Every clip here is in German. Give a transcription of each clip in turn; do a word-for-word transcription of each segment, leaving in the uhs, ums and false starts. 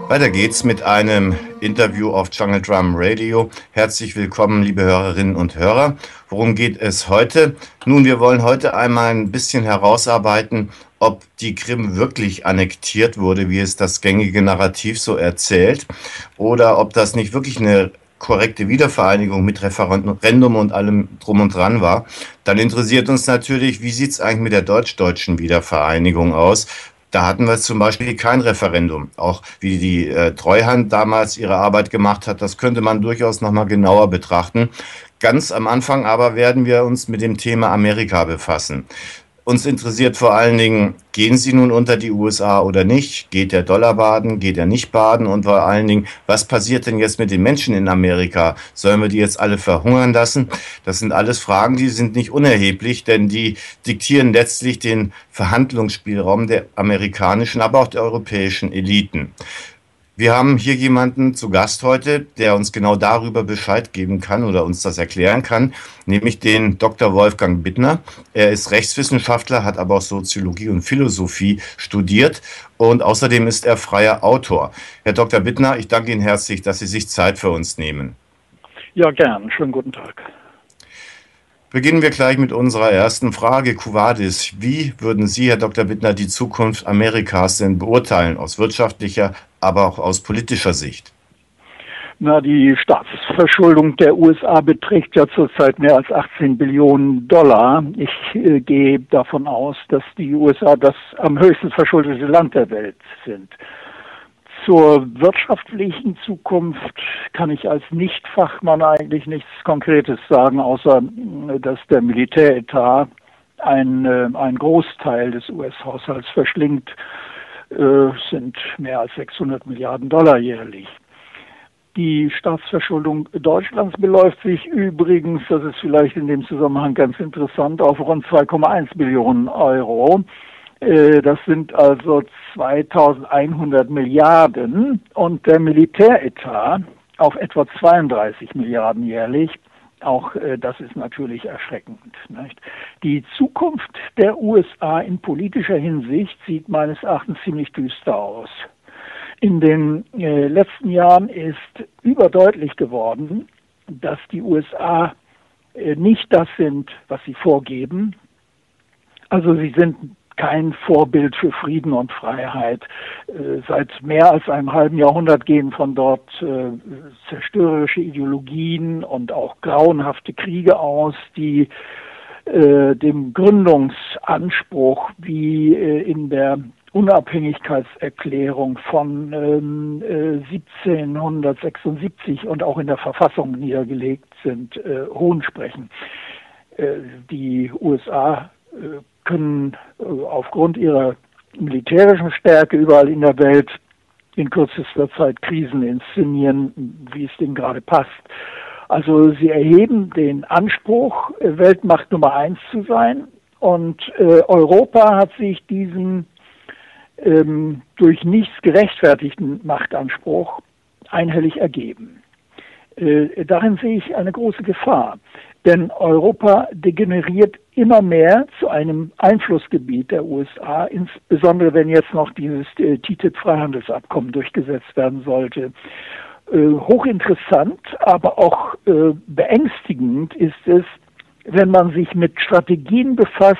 Weiter geht's mit einem Interview auf Jungle Drum Radio. Herzlich willkommen, liebe Hörerinnen und Hörer. Worum geht es heute? Nun, wir wollen heute einmal ein bisschen herausarbeiten, ob die Krim wirklich annektiert wurde, wie es das gängige Narrativ so erzählt, oder ob das nicht wirklich eine korrekte Wiedervereinigung mit Referendum und allem drum und dran war. Dann interessiert uns natürlich, wie sieht's eigentlich mit der deutsch-deutschen Wiedervereinigung aus? Da hatten wir zum Beispiel kein Referendum. Auch wie die äh, Treuhand damals ihre Arbeit gemacht hat, das könnte man durchaus nochmal genauer betrachten. Ganz am Anfang aber werden wir uns mit dem Thema Amerika befassen. Uns interessiert vor allen Dingen, gehen Sie nun unter die U S A oder nicht? Geht der Dollar baden? Geht er nicht baden? Und vor allen Dingen, was passiert denn jetzt mit den Menschen in Amerika? Sollen wir die jetzt alle verhungern lassen? Das sind alles Fragen, die sind nicht unerheblich, denn die diktieren letztlich den Verhandlungsspielraum der amerikanischen, aber auch der europäischen Eliten. Wir haben hier jemanden zu Gast heute, der uns genau darüber Bescheid geben kann oder uns das erklären kann, nämlich den Doktor Wolfgang Bittner. Er ist Rechtswissenschaftler, hat aber auch Soziologie und Philosophie studiert und außerdem ist er freier Autor. Herr Doktor Bittner, ich danke Ihnen herzlich, dass Sie sich Zeit für uns nehmen. Ja, gern. Schönen guten Tag. Beginnen wir gleich mit unserer ersten Frage. Quo vadis? Wie würden Sie, Herr Doktor Bittner, die Zukunft Amerikas denn beurteilen, aus wirtschaftlicher, aber auch aus politischer Sicht? Na, die Staatsverschuldung der U S A beträgt ja zurzeit mehr als achtzehn Billionen Dollar. Ich äh, gehe davon aus, dass die U S A das am höchsten verschuldete Land der Welt sind. Zur wirtschaftlichen Zukunft kann ich als Nichtfachmann eigentlich nichts Konkretes sagen, außer dass der Militäretat ein, ein Großteil des U S-Haushalts verschlingt, äh, sind mehr als sechshundert Milliarden Dollar jährlich. Die Staatsverschuldung Deutschlands beläuft sich übrigens, das ist vielleicht in dem Zusammenhang ganz interessant, auf rund zwei Komma eins Billionen Euro. Das sind also zweitausendeinhundert Milliarden und der Militäretat auf etwa zweiunddreißig Milliarden jährlich. Auch das ist natürlich erschreckend, nicht? Die Zukunft der U S A in politischer Hinsicht sieht meines Erachtens ziemlich düster aus. In den äh, letzten Jahren ist überdeutlich geworden, dass die U S A äh, nicht das sind, was sie vorgeben. Also sie sind kein Vorbild für Frieden und Freiheit. Äh, seit mehr als einem halben Jahrhundert gehen von dort äh, zerstörerische Ideologien und auch grauenhafte Kriege aus, die äh, dem Gründungsanspruch wie äh, in der Unabhängigkeitserklärung von ähm, äh, siebzehnhundertsechsundsiebzig und auch in der Verfassung niedergelegt sind, äh, Hohn sprechen. Äh, die U S A äh, können äh, aufgrund ihrer militärischen Stärke überall in der Welt in kürzester Zeit Krisen inszenieren, wie es denen gerade passt. Also sie erheben den Anspruch, Weltmacht Nummer eins zu sein, und äh, Europa hat sich diesen ähm, durch nichts gerechtfertigten Machtanspruch einhellig ergeben. Äh, darin sehe ich eine große Gefahr, denn Europa degeneriert immer mehr zu einem Einflussgebiet der U S A, insbesondere wenn jetzt noch dieses äh, T T I P-Freihandelsabkommen durchgesetzt werden sollte. Äh, hochinteressant, aber auch äh, beängstigend ist es, wenn man sich mit Strategien befasst,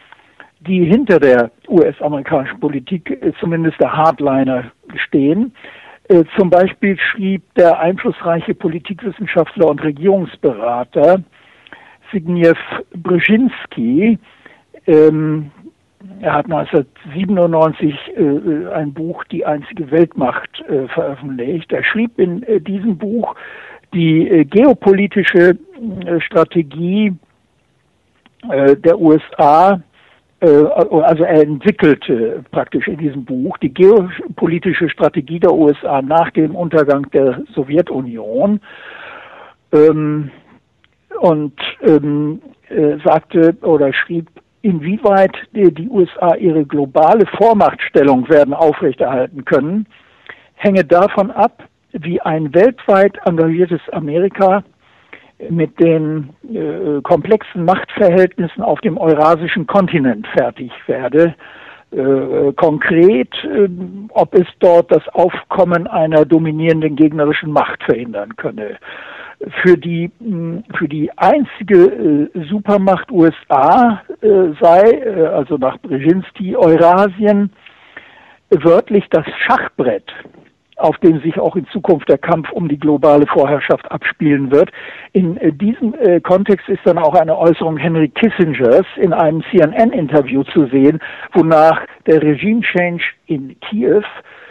die hinter der U S-amerikanischen Politik, äh, zumindest der Hardliner, stehen. Äh, zum Beispiel schrieb der einflussreiche Politikwissenschaftler und Regierungsberater Zbigniew Brzezinski, ähm, er hat neunzehnhundertsiebenundneunzig äh, ein Buch Die einzige Weltmacht äh, veröffentlicht. Er schrieb in äh, diesem Buch die äh, geopolitische äh, Strategie äh, der U S A, äh, also er entwickelte praktisch in diesem Buch die geopolitische Strategie der U S A nach dem Untergang der Sowjetunion. Ähm, und ähm, äh, sagte oder schrieb, inwieweit die, die U S A ihre globale Vormachtstellung werden aufrechterhalten können, hänge davon ab, wie ein weltweit engagiertes Amerika mit den äh, komplexen Machtverhältnissen auf dem eurasischen Kontinent fertig werde. äh, konkret, äh, ob es dort das Aufkommen einer dominierenden gegnerischen Macht verhindern könne. Für die, für die einzige äh, Supermacht U S A äh, sei, äh, also nach Brzezinski, Eurasien wörtlich das Schachbrett, auf dem sich auch in Zukunft der Kampf um die globale Vorherrschaft abspielen wird. In äh, diesem äh, Kontext ist dann auch eine Äußerung Henry Kissingers in einem C N N-Interview zu sehen, wonach der Regime-Change in Kiew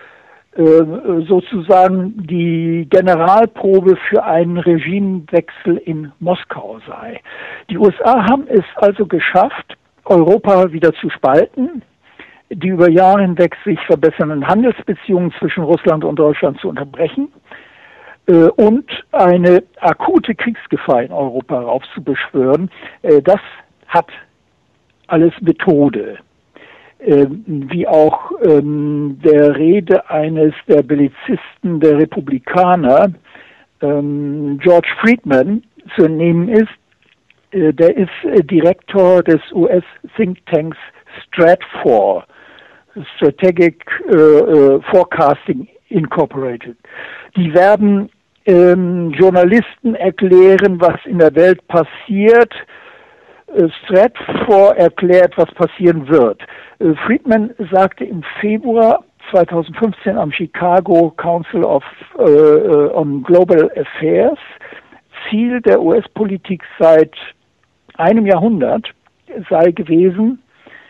äh, sozusagen die Generalprobe für einen Regimewechsel in Moskau sei. Die U S A haben es also geschafft, Europa wieder zu spalten, die über Jahre hinweg sich verbessernden Handelsbeziehungen zwischen Russland und Deutschland zu unterbrechen äh, und eine akute Kriegsgefahr in Europa raufzubeschwören. Äh, das hat alles Methode. Äh, wie auch ähm, der Rede eines der Bellizisten der Republikaner, ähm, George Friedman, zu entnehmen ist. Äh, der ist äh, Direktor des U S-Thinktanks Stratfor, Strategic äh, Forecasting Incorporated. Die werden ähm, Journalisten erklären, was in der Welt passiert. Äh, Stratfor erklärt, was passieren wird. Äh, Friedman sagte im Februar zweitausendfünfzehn am Chicago Council of, äh, on Global Affairs, Ziel der U S-Politik seit einem Jahrhundert sei gewesen,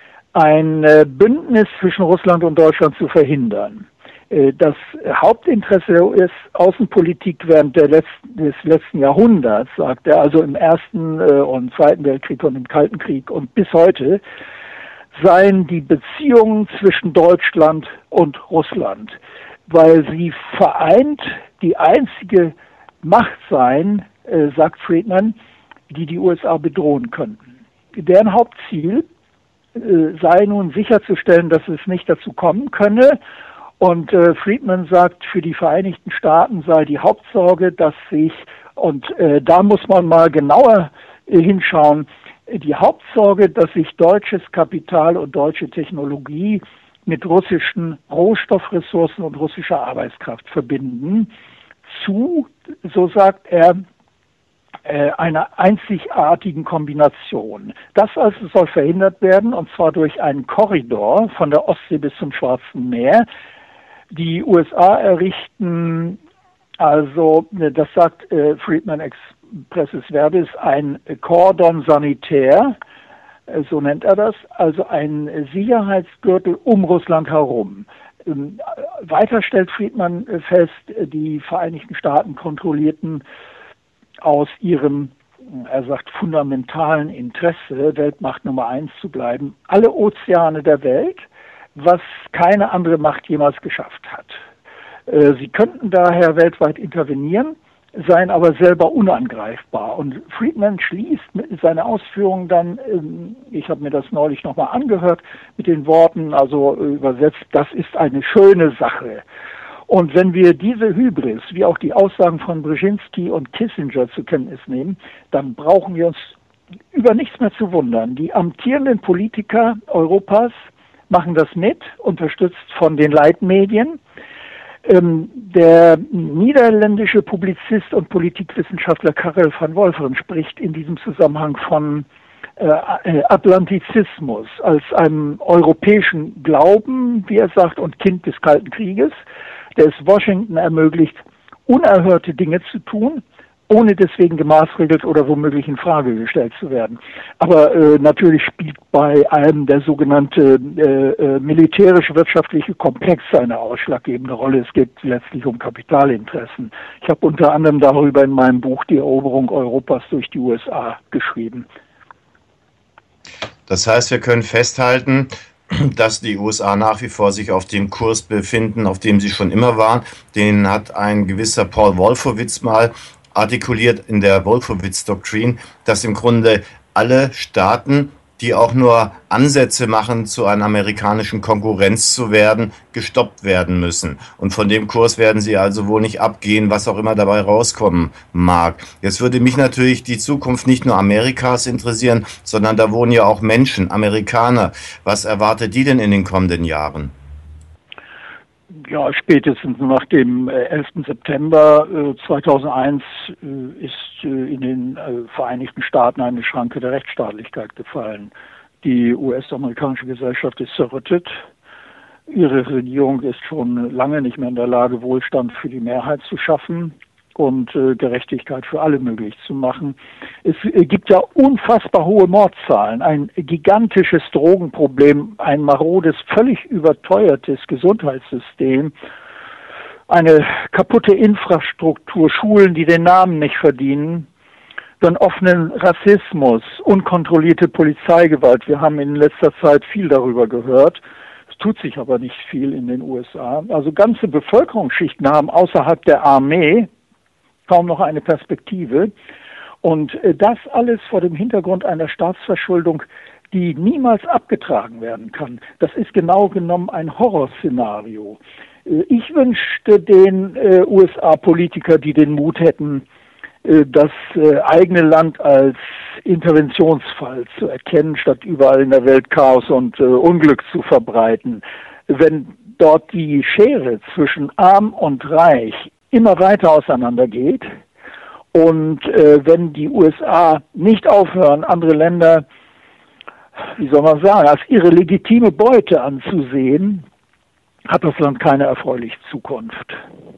ein Bündnis zwischen Russland und Deutschland zu verhindern. Das Hauptinteresse der U S-Außenpolitik während der letzten, des letzten Jahrhunderts, sagt er, also im Ersten und Zweiten Weltkrieg und im Kalten Krieg und bis heute, seien die Beziehungen zwischen Deutschland und Russland, weil sie vereint die einzige Macht seien, sagt Friedman, die die U S A bedrohen könnten. Deren Hauptziel sei nun sicherzustellen, dass es nicht dazu kommen könne. Und äh, Friedman sagt, für die Vereinigten Staaten sei die Hauptsorge, dass sich, und äh, da muss man mal genauer äh, hinschauen, die Hauptsorge, dass sich deutsches Kapital und deutsche Technologie mit russischen Rohstoffressourcen und russischer Arbeitskraft verbinden, zu, so sagt er, einer einzigartigen Kombination. Das also soll verhindert werden, und zwar durch einen Korridor von der Ostsee bis zum Schwarzen Meer. Die U S A errichten, also das sagt äh, Friedman expressis verbis, ein Cordon sanitär, äh, so nennt er das, also ein Sicherheitsgürtel um Russland herum. Ähm, weiter stellt Friedman fest, die Vereinigten Staaten kontrollierten aus ihrem, er sagt, fundamentalen Interesse, Weltmacht Nummer eins zu bleiben, alle Ozeane der Welt, was keine andere Macht jemals geschafft hat. Sie könnten daher weltweit intervenieren, seien aber selber unangreifbar. Und Friedman schließt mit seine Ausführungen dann, ich habe mir das neulich nochmal angehört, mit den Worten, also übersetzt, das ist eine schöne Sache. Und wenn wir diese Hybris, wie auch die Aussagen von Brzezinski und Kissinger zur Kenntnis nehmen, dann brauchen wir uns über nichts mehr zu wundern. Die amtierenden Politiker Europas machen das mit, unterstützt von den Leitmedien. Ähm, der niederländische Publizist und Politikwissenschaftler Karel van Wolferen spricht in diesem Zusammenhang von äh, Atlantizismus als einem europäischen Glauben, wie er sagt, und Kind des Kalten Krieges, der es Washington ermöglicht, unerhörte Dinge zu tun, ohne deswegen gemaßregelt oder womöglich in Frage gestellt zu werden. Aber äh, natürlich spielt bei allem der sogenannte äh, äh, militärisch-wirtschaftliche Komplex eine ausschlaggebende Rolle. Es geht letztlich um Kapitalinteressen. Ich habe unter anderem darüber in meinem Buch Die Eroberung Europas durch die U S A geschrieben. Das heißt, wir können festhalten, dass die U S A nach wie vor sich auf dem Kurs befinden, auf dem sie schon immer waren. Den hat ein gewisser Paul Wolfowitz mal artikuliert in der Wolfowitz-Doktrin, dass im Grunde alle Staaten die auch nur Ansätze machen, zu einer amerikanischen Konkurrenz zu werden, gestoppt werden müssen. Und von dem Kurs werden sie also wohl nicht abgehen, was auch immer dabei rauskommen mag. Jetzt würde mich natürlich die Zukunft nicht nur Amerikas interessieren, sondern da wohnen ja auch Menschen, Amerikaner. Was erwartet die denn in den kommenden Jahren? Ja, spätestens nach dem elften September zweitausendeins ist in den Vereinigten Staaten eine Schranke der Rechtsstaatlichkeit gefallen. Die U S-amerikanische Gesellschaft ist zerrüttet. Ihre Regierung ist schon lange nicht mehr in der Lage, Wohlstand für die Mehrheit zu schaffen und äh, Gerechtigkeit für alle möglich zu machen. Es äh, gibt ja unfassbar hohe Mordzahlen, ein gigantisches Drogenproblem, ein marodes, völlig überteuertes Gesundheitssystem, eine kaputte Infrastruktur, Schulen, die den Namen nicht verdienen, dann offenen Rassismus, unkontrollierte Polizeigewalt. Wir haben in letzter Zeit viel darüber gehört. Es tut sich aber nicht viel in den U S A. Also ganze Bevölkerungsschichten haben außerhalb der Armee kaum noch eine Perspektive. Und das alles vor dem Hintergrund einer Staatsverschuldung, die niemals abgetragen werden kann. Das ist genau genommen ein Horrorszenario. Ich wünschte den äh, U S A-Politiker, die den Mut hätten, äh, das äh, eigene Land als Interventionsfall zu erkennen, statt überall in der Welt Chaos und äh, Unglück zu verbreiten. Wenn dort die Schere zwischen arm und reich immer weiter auseinandergeht und äh, wenn die U S A nicht aufhören, andere Länder, wie soll man sagen, als ihre legitime Beute anzusehen, hat das Land keine erfreuliche Zukunft.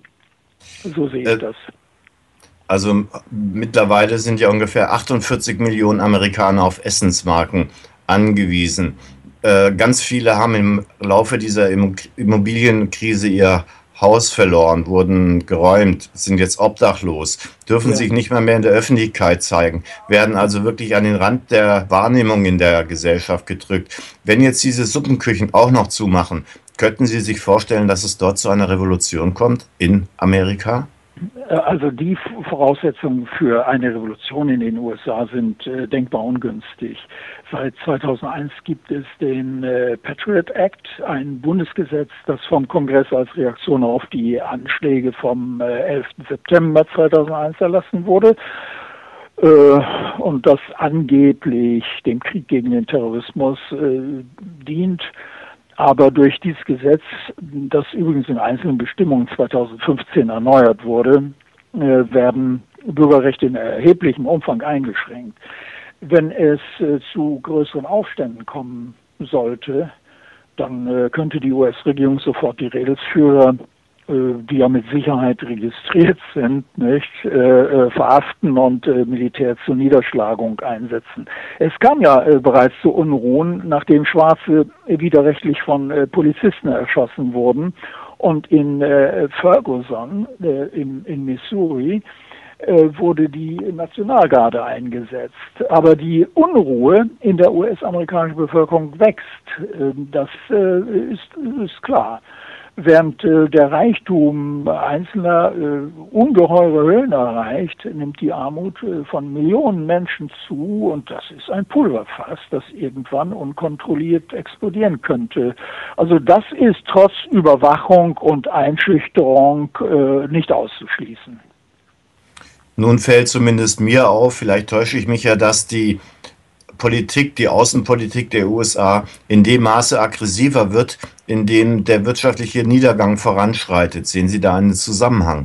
So sehe ich äh, das. Also mittlerweile sind ja ungefähr achtundvierzig Millionen Amerikaner auf Essensmarken angewiesen. Äh, ganz viele haben im Laufe dieser Immobilienkrise ihr Haus verloren, wurden geräumt, sind jetzt obdachlos, dürfen ja. sich nicht mehr, mehr in der Öffentlichkeit zeigen, werden also wirklich an den Rand der Wahrnehmung in der Gesellschaft gedrückt. Wenn jetzt diese Suppenküchen auch noch zumachen, könnten Sie sich vorstellen, dass es dort zu einer Revolution kommt in Amerika? Also die Voraussetzungen für eine Revolution in den U S A sind äh, denkbar ungünstig. Seit zweitausendeins gibt es den äh, Patriot Act, ein Bundesgesetz, das vom Kongress als Reaktion auf die Anschläge vom äh, elften September zweitausendeins erlassen wurde äh, und das angeblich dem Krieg gegen den Terrorismus äh, dient. Aber durch dieses Gesetz, das übrigens in einzelnen Bestimmungen zweitausendfünfzehn erneuert wurde, werden Bürgerrechte in erheblichem Umfang eingeschränkt. Wenn es zu größeren Aufständen kommen sollte, dann könnte die U S-Regierung sofort die Rädelsführer, die ja mit Sicherheit registriert sind, nicht, äh, verhaften und äh, Militär zur Niederschlagung einsetzen. Es kam ja äh, bereits zu Unruhen, nachdem Schwarze äh, widerrechtlich von äh, Polizisten erschossen wurden. Und in äh, Ferguson, äh, in, in Missouri, äh, wurde die Nationalgarde eingesetzt. Aber die Unruhe in der U S-amerikanischen Bevölkerung wächst. Äh, das äh, ist, ist klar. Während äh, der Reichtum Einzelner äh, ungeheure Höhen erreicht, nimmt die Armut äh, von Millionen Menschen zu und das ist ein Pulverfass, das irgendwann unkontrolliert explodieren könnte. Also das ist trotz Überwachung und Einschüchterung äh, nicht auszuschließen. Nun fällt zumindest mir auf, vielleicht täusche ich mich ja, dass die Politik, die Außenpolitik der U S A in dem Maße aggressiver wird, in dem der wirtschaftliche Niedergang voranschreitet. Sehen Sie da einen Zusammenhang?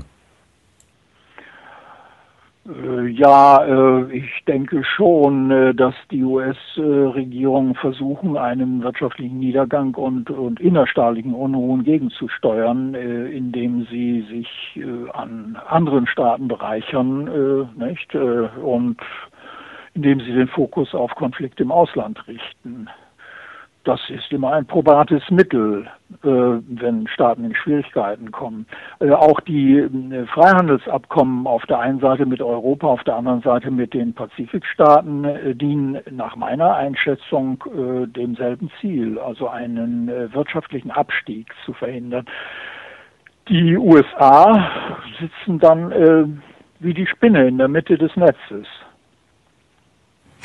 Ja, ich denke schon, dass die U S-Regierungen versuchen, einem wirtschaftlichen Niedergang und, und innerstaatlichen Unruhen gegenzusteuern, indem sie sich an anderen Staaten bereichern, nicht? Und indem sie den Fokus auf Konflikte im Ausland richten. Das ist immer ein probates Mittel, äh, wenn Staaten in Schwierigkeiten kommen. Äh, auch die äh, Freihandelsabkommen auf der einen Seite mit Europa, auf der anderen Seite mit den Pazifikstaaten äh, dienen nach meiner Einschätzung äh, demselben Ziel, also einen äh, wirtschaftlichen Abstieg zu verhindern. Die U S A sitzen dann äh, wie die Spinne in der Mitte des Netzes.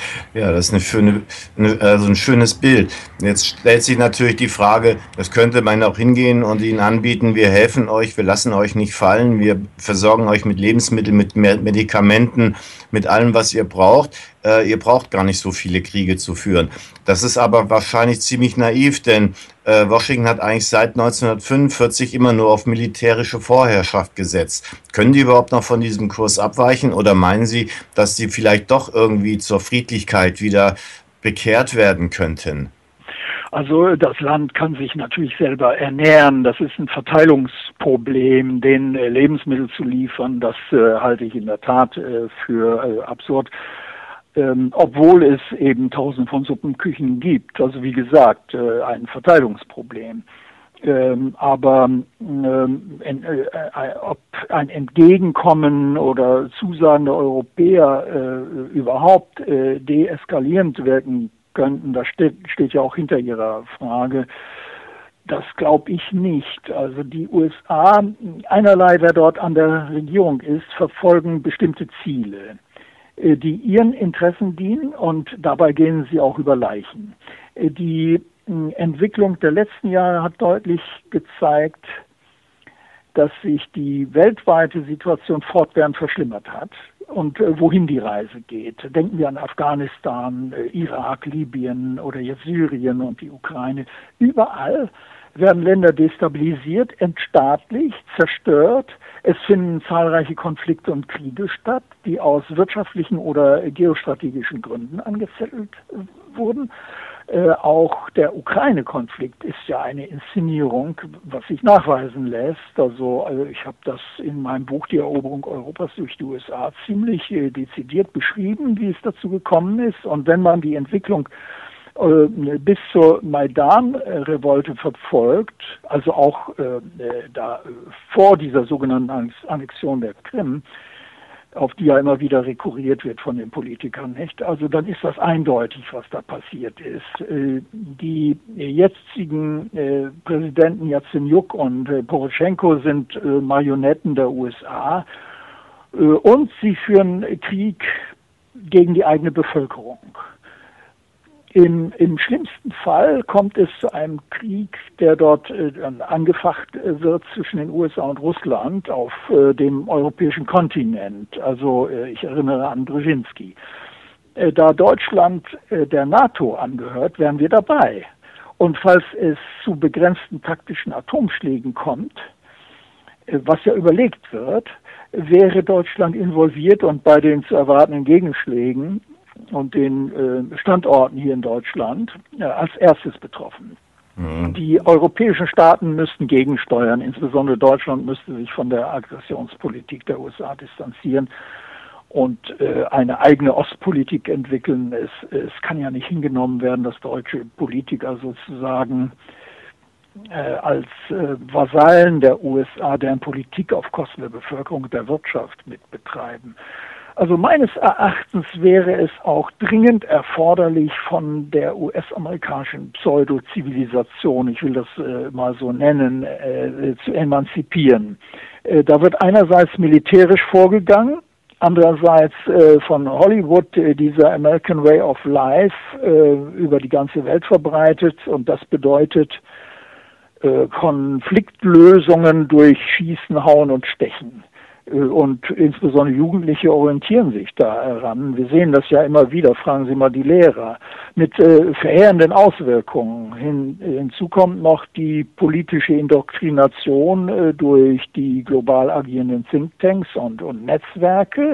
Ja, das ist eine schöne, eine, also ein schönes Bild. Jetzt stellt sich natürlich die Frage, das könnte man auch hingehen und Ihnen anbieten, wir helfen euch, wir lassen euch nicht fallen, wir versorgen euch mit Lebensmitteln, mit Medikamenten, mit allem, was ihr braucht. Äh, ihr braucht gar nicht so viele Kriege zu führen. Das ist aber wahrscheinlich ziemlich naiv, denn äh, Washington hat eigentlich seit neunzehnhundertfünfundvierzig immer nur auf militärische Vorherrschaft gesetzt. Können die überhaupt noch von diesem Kurs abweichen oder meinen Sie, dass die vielleicht doch irgendwie zur Friedlichkeit wieder bekehrt werden könnten? Also das Land kann sich natürlich selber ernähren. Das ist ein Verteilungsproblem, den äh, Lebensmittel zu liefern. Das äh, halte ich in der Tat äh, für äh, absurd. Ähm, obwohl es eben tausend von Suppenküchen gibt. Also wie gesagt, äh, ein Verteilungsproblem. Ähm, aber ähm, en, äh, äh, ob ein Entgegenkommen oder Zusagen der Europäer äh, überhaupt äh, deeskalierend wirken könnten, das steht, steht ja auch hinter Ihrer Frage. Das glaube ich nicht. Also die U S A, einerlei, wer dort an der Regierung ist, verfolgen bestimmte Ziele, die ihren Interessen dienen, und dabei gehen sie auch über Leichen. Die Entwicklung der letzten Jahre hat deutlich gezeigt, dass sich die weltweite Situation fortwährend verschlimmert hat und wohin die Reise geht. Denken wir an Afghanistan, Irak, Libyen oder jetzt Syrien und die Ukraine. Überall werden Länder destabilisiert, entstaatlicht, zerstört. Es finden zahlreiche Konflikte und Kriege statt, die aus wirtschaftlichen oder geostrategischen Gründen angezettelt wurden. Äh, auch der Ukraine-Konflikt ist ja eine Inszenierung, was sich nachweisen lässt. Also, also ich habe das in meinem Buch Die Eroberung Europas durch die U S A ziemlich äh, dezidiert beschrieben, wie es dazu gekommen ist. Und wenn man die Entwicklung bis zur Maidan-Revolte verfolgt, also auch äh, da äh, vor dieser sogenannten Annexion der Krim, auf die ja immer wieder rekurriert wird von den Politikern, nicht? Also dann ist das eindeutig, was da passiert ist. Äh, die jetzigen äh, Präsidenten Jazenjuk und äh, Poroschenko sind äh, Marionetten der U S A äh, und sie führen Krieg gegen die eigene Bevölkerung. Im, Im schlimmsten Fall kommt es zu einem Krieg, der dort äh, angefacht äh, wird zwischen den U S A und Russland auf äh, dem europäischen Kontinent. Also äh, ich erinnere an Brzezinski. Äh, da Deutschland äh, der NATO angehört, wären wir dabei. Und falls es zu begrenzten taktischen Atomschlägen kommt, äh, was ja überlegt wird, wäre Deutschland involviert und bei den zu erwartenden Gegenschlägen und den äh, Standorten hier in Deutschland äh, als erstes betroffen. Mhm. Die europäischen Staaten müssten gegensteuern, insbesondere Deutschland müsste sich von der Aggressionspolitik der U S A distanzieren und äh, eine eigene Ostpolitik entwickeln. Es, es kann ja nicht hingenommen werden, dass deutsche Politiker sozusagen äh, als äh, Vasallen der U S A deren Politik auf Kosten der Bevölkerung und der Wirtschaft mit betreiben. Also meines Erachtens wäre es auch dringend erforderlich, von der U S-amerikanischen Pseudo-Zivilisation, ich will das äh, mal so nennen, äh, zu emanzipieren. Äh, da wird einerseits militärisch vorgegangen, andererseits äh, von Hollywood äh, dieser American Way of Life äh, über die ganze Welt verbreitet, und das bedeutet äh, Konfliktlösungen durch Schießen, Hauen und Stechen. Und insbesondere Jugendliche orientieren sich daran. Wir sehen das ja immer wieder, fragen Sie mal die Lehrer, mit äh, verheerenden Auswirkungen. Hin, hinzu kommt noch die politische Indoktrination äh, durch die global agierenden Thinktanks und, und Netzwerke,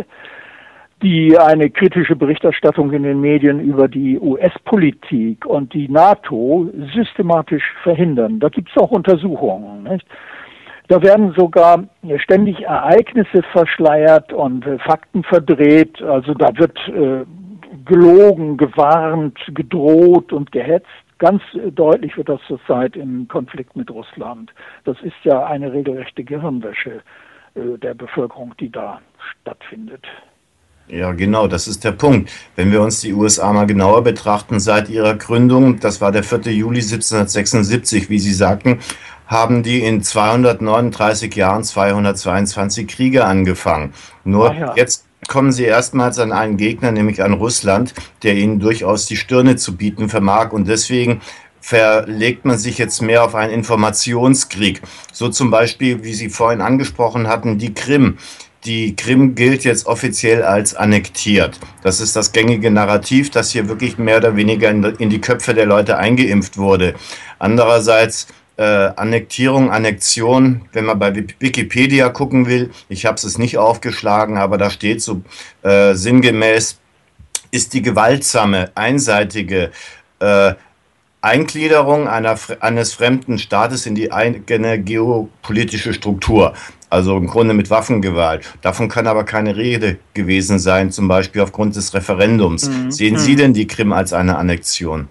die eine kritische Berichterstattung in den Medien über die U S-Politik und die NATO systematisch verhindern. Da gibt es auch Untersuchungen, nicht? Da werden sogar ständig Ereignisse verschleiert und äh, Fakten verdreht. Also da wird äh, gelogen, gewarnt, gedroht und gehetzt. Ganz äh, deutlich wird das zurzeit im Konflikt mit Russland. Das ist ja eine regelrechte Gehirnwäsche äh, der Bevölkerung, die da stattfindet. Ja, genau, das ist der Punkt. Wenn wir uns die U S A mal genauer betrachten, seit ihrer Gründung, das war der vierte Juli siebzehnhundertsechsundsiebzig, wie Sie sagten, haben die in zweihundertneununddreißig Jahren zweihundertzweiundzwanzig Kriege angefangen. Nur Ah ja. jetzt, kommen Sie erstmals an einen Gegner, nämlich an Russland, der Ihnen durchaus die Stirne zu bieten vermag. Und deswegen verlegt man sich jetzt mehr auf einen Informationskrieg. So zum Beispiel, wie Sie vorhin angesprochen hatten, die Krim. Die Krim gilt jetzt offiziell als annektiert. Das ist das gängige Narrativ, das hier wirklich mehr oder weniger in die Köpfe der Leute eingeimpft wurde. Andererseits äh, Annektierung, Annexion, wenn man bei Wikipedia gucken will, ich habe es nicht aufgeschlagen, aber da steht so äh, sinngemäß, ist die gewaltsame, einseitige äh, Eingliederung einer, eines fremden Staates in die eigene geopolitische Struktur. Also im Grunde mit Waffengewalt. Davon kann aber keine Rede gewesen sein, zum Beispiel aufgrund des Referendums. Mhm. Sehen Sie denn die Krim als eine Annexion?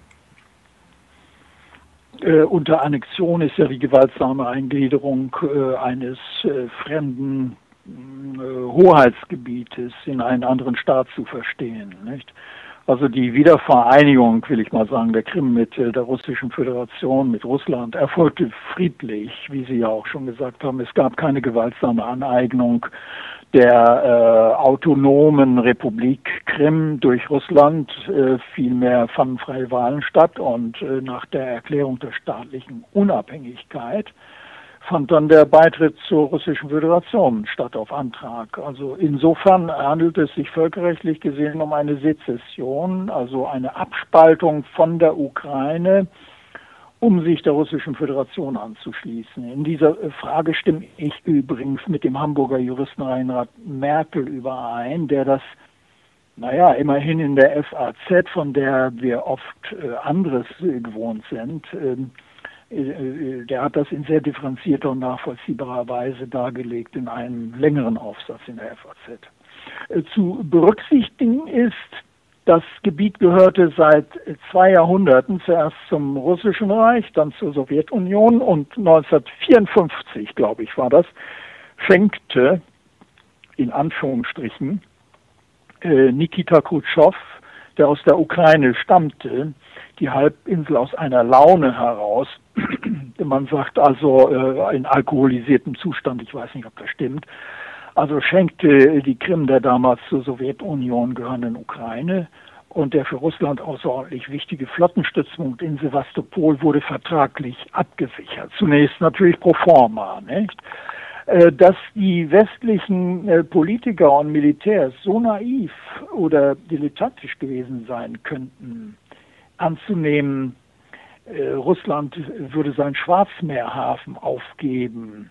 Äh, unter Annexion ist ja die gewaltsame Eingliederung äh, eines äh, fremden äh, Hoheitsgebietes in einen anderen Staat zu verstehen, nicht? Also die Wiedervereinigung, will ich mal sagen, der Krim mit äh, der Russischen Föderation, mit Russland, erfolgte friedlich, wie Sie ja auch schon gesagt haben. Es gab keine gewaltsame Aneignung der äh, autonomen Republik Krim durch Russland. Äh, vielmehr fanden freie Wahlen statt und äh, nach der Erklärung der staatlichen Unabhängigkeit fand dann der Beitritt zur Russischen Föderation statt auf Antrag. Also insofern handelt es sich völkerrechtlich gesehen um eine Sezession, also eine Abspaltung von der Ukraine, um sich der Russischen Föderation anzuschließen. In dieser Frage stimme ich übrigens mit dem Hamburger Juristen Reinhard Merkel überein, der das, naja, immerhin in der F A Z, von der wir oft äh, anderes äh, gewohnt sind, äh, der hat das in sehr differenzierter und nachvollziehbarer Weise dargelegt in einem längeren Aufsatz in der F A Z. Zu berücksichtigen ist, das Gebiet gehörte seit zwei Jahrhunderten zuerst zum Russischen Reich, dann zur Sowjetunion und neunzehnhundertvierundfünfzig, glaube ich, war das, schenkte in Anführungsstrichen äh, Nikita Khrushchev, der aus der Ukraine stammte, die Halbinsel aus einer Laune heraus. Man sagt also äh, in alkoholisiertem Zustand, ich weiß nicht, ob das stimmt, also schenkte die Krim der damals zur Sowjetunion gehörenden Ukraine, und der für Russland außerordentlich wichtige Flottenstützpunkt in Sewastopol wurde vertraglich abgesichert. Zunächst natürlich pro forma, nicht? Äh, dass die westlichen äh, Politiker und Militärs so naiv oder dilettantisch gewesen sein könnten, anzunehmen, äh, Russland würde seinen Schwarzmeerhafen aufgeben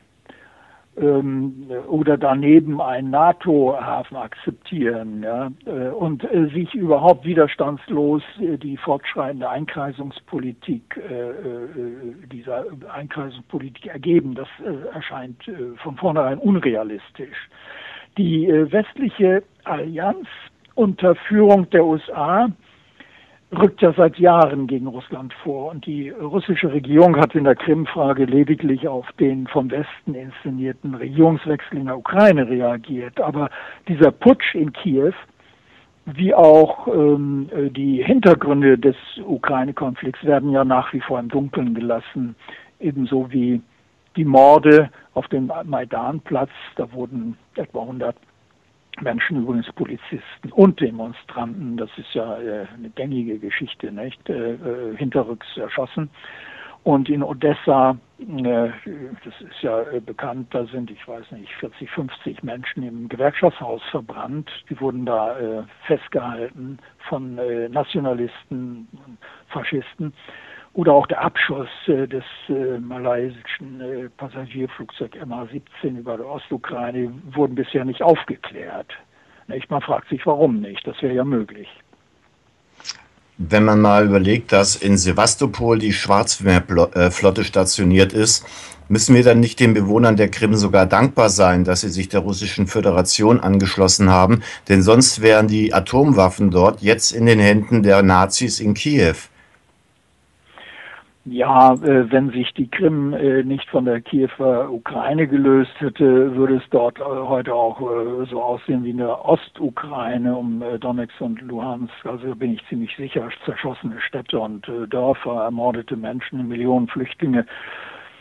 ähm, oder daneben einen NATO-Hafen akzeptieren, ja, äh, und äh, sich überhaupt widerstandslos äh, die fortschreitende Einkreisungspolitik, äh, äh, dieser Einkreisungspolitik ergeben, das äh, erscheint äh, von vornherein unrealistisch. Die äh, westliche Allianz unter Führung der U S A rückt ja seit Jahren gegen Russland vor, und die russische Regierung hat in der Krim-Frage lediglich auf den vom Westen inszenierten Regierungswechsel in der Ukraine reagiert. Aber dieser Putsch in Kiew, wie auch ähm, die Hintergründe des Ukraine-Konflikts, werden ja nach wie vor im Dunkeln gelassen, ebenso wie die Morde auf dem Maidanplatz. Da wurden etwa hundert Menschen, übrigens Polizisten und Demonstranten, das ist ja äh, eine gängige Geschichte, nicht, äh, äh, hinterrücks erschossen. Und in Odessa, äh, das ist ja äh, bekannt, da sind, ich weiß nicht, vierzig, fünfzig Menschen im Gewerkschaftshaus verbrannt. Die wurden da äh, festgehalten von äh, Nationalisten, Faschisten. Oder auch der Abschuss äh, des äh, malaysischen äh, Passagierflugzeug M H siebzehn über der Ostukraine wurden bisher nicht aufgeklärt. Nicht? Man fragt sich, warum nicht? Das wäre ja möglich. Wenn man mal überlegt, dass in Sewastopol die Schwarzmeerflotte stationiert ist, müssen wir dann nicht den Bewohnern der Krim sogar dankbar sein, dass sie sich der Russischen Föderation angeschlossen haben? Denn sonst wären die Atomwaffen dort jetzt in den Händen der Nazis in Kiew. Ja, äh, wenn sich die Krim äh, nicht von der Kiewer Ukraine gelöst hätte, würde es dort äh, heute auch äh, so aussehen wie in der Ostukraine um äh, Donetsk und Luhansk. Also da bin ich ziemlich sicher, zerschossene Städte und äh, Dörfer, ermordete Menschen, Millionen Flüchtlinge.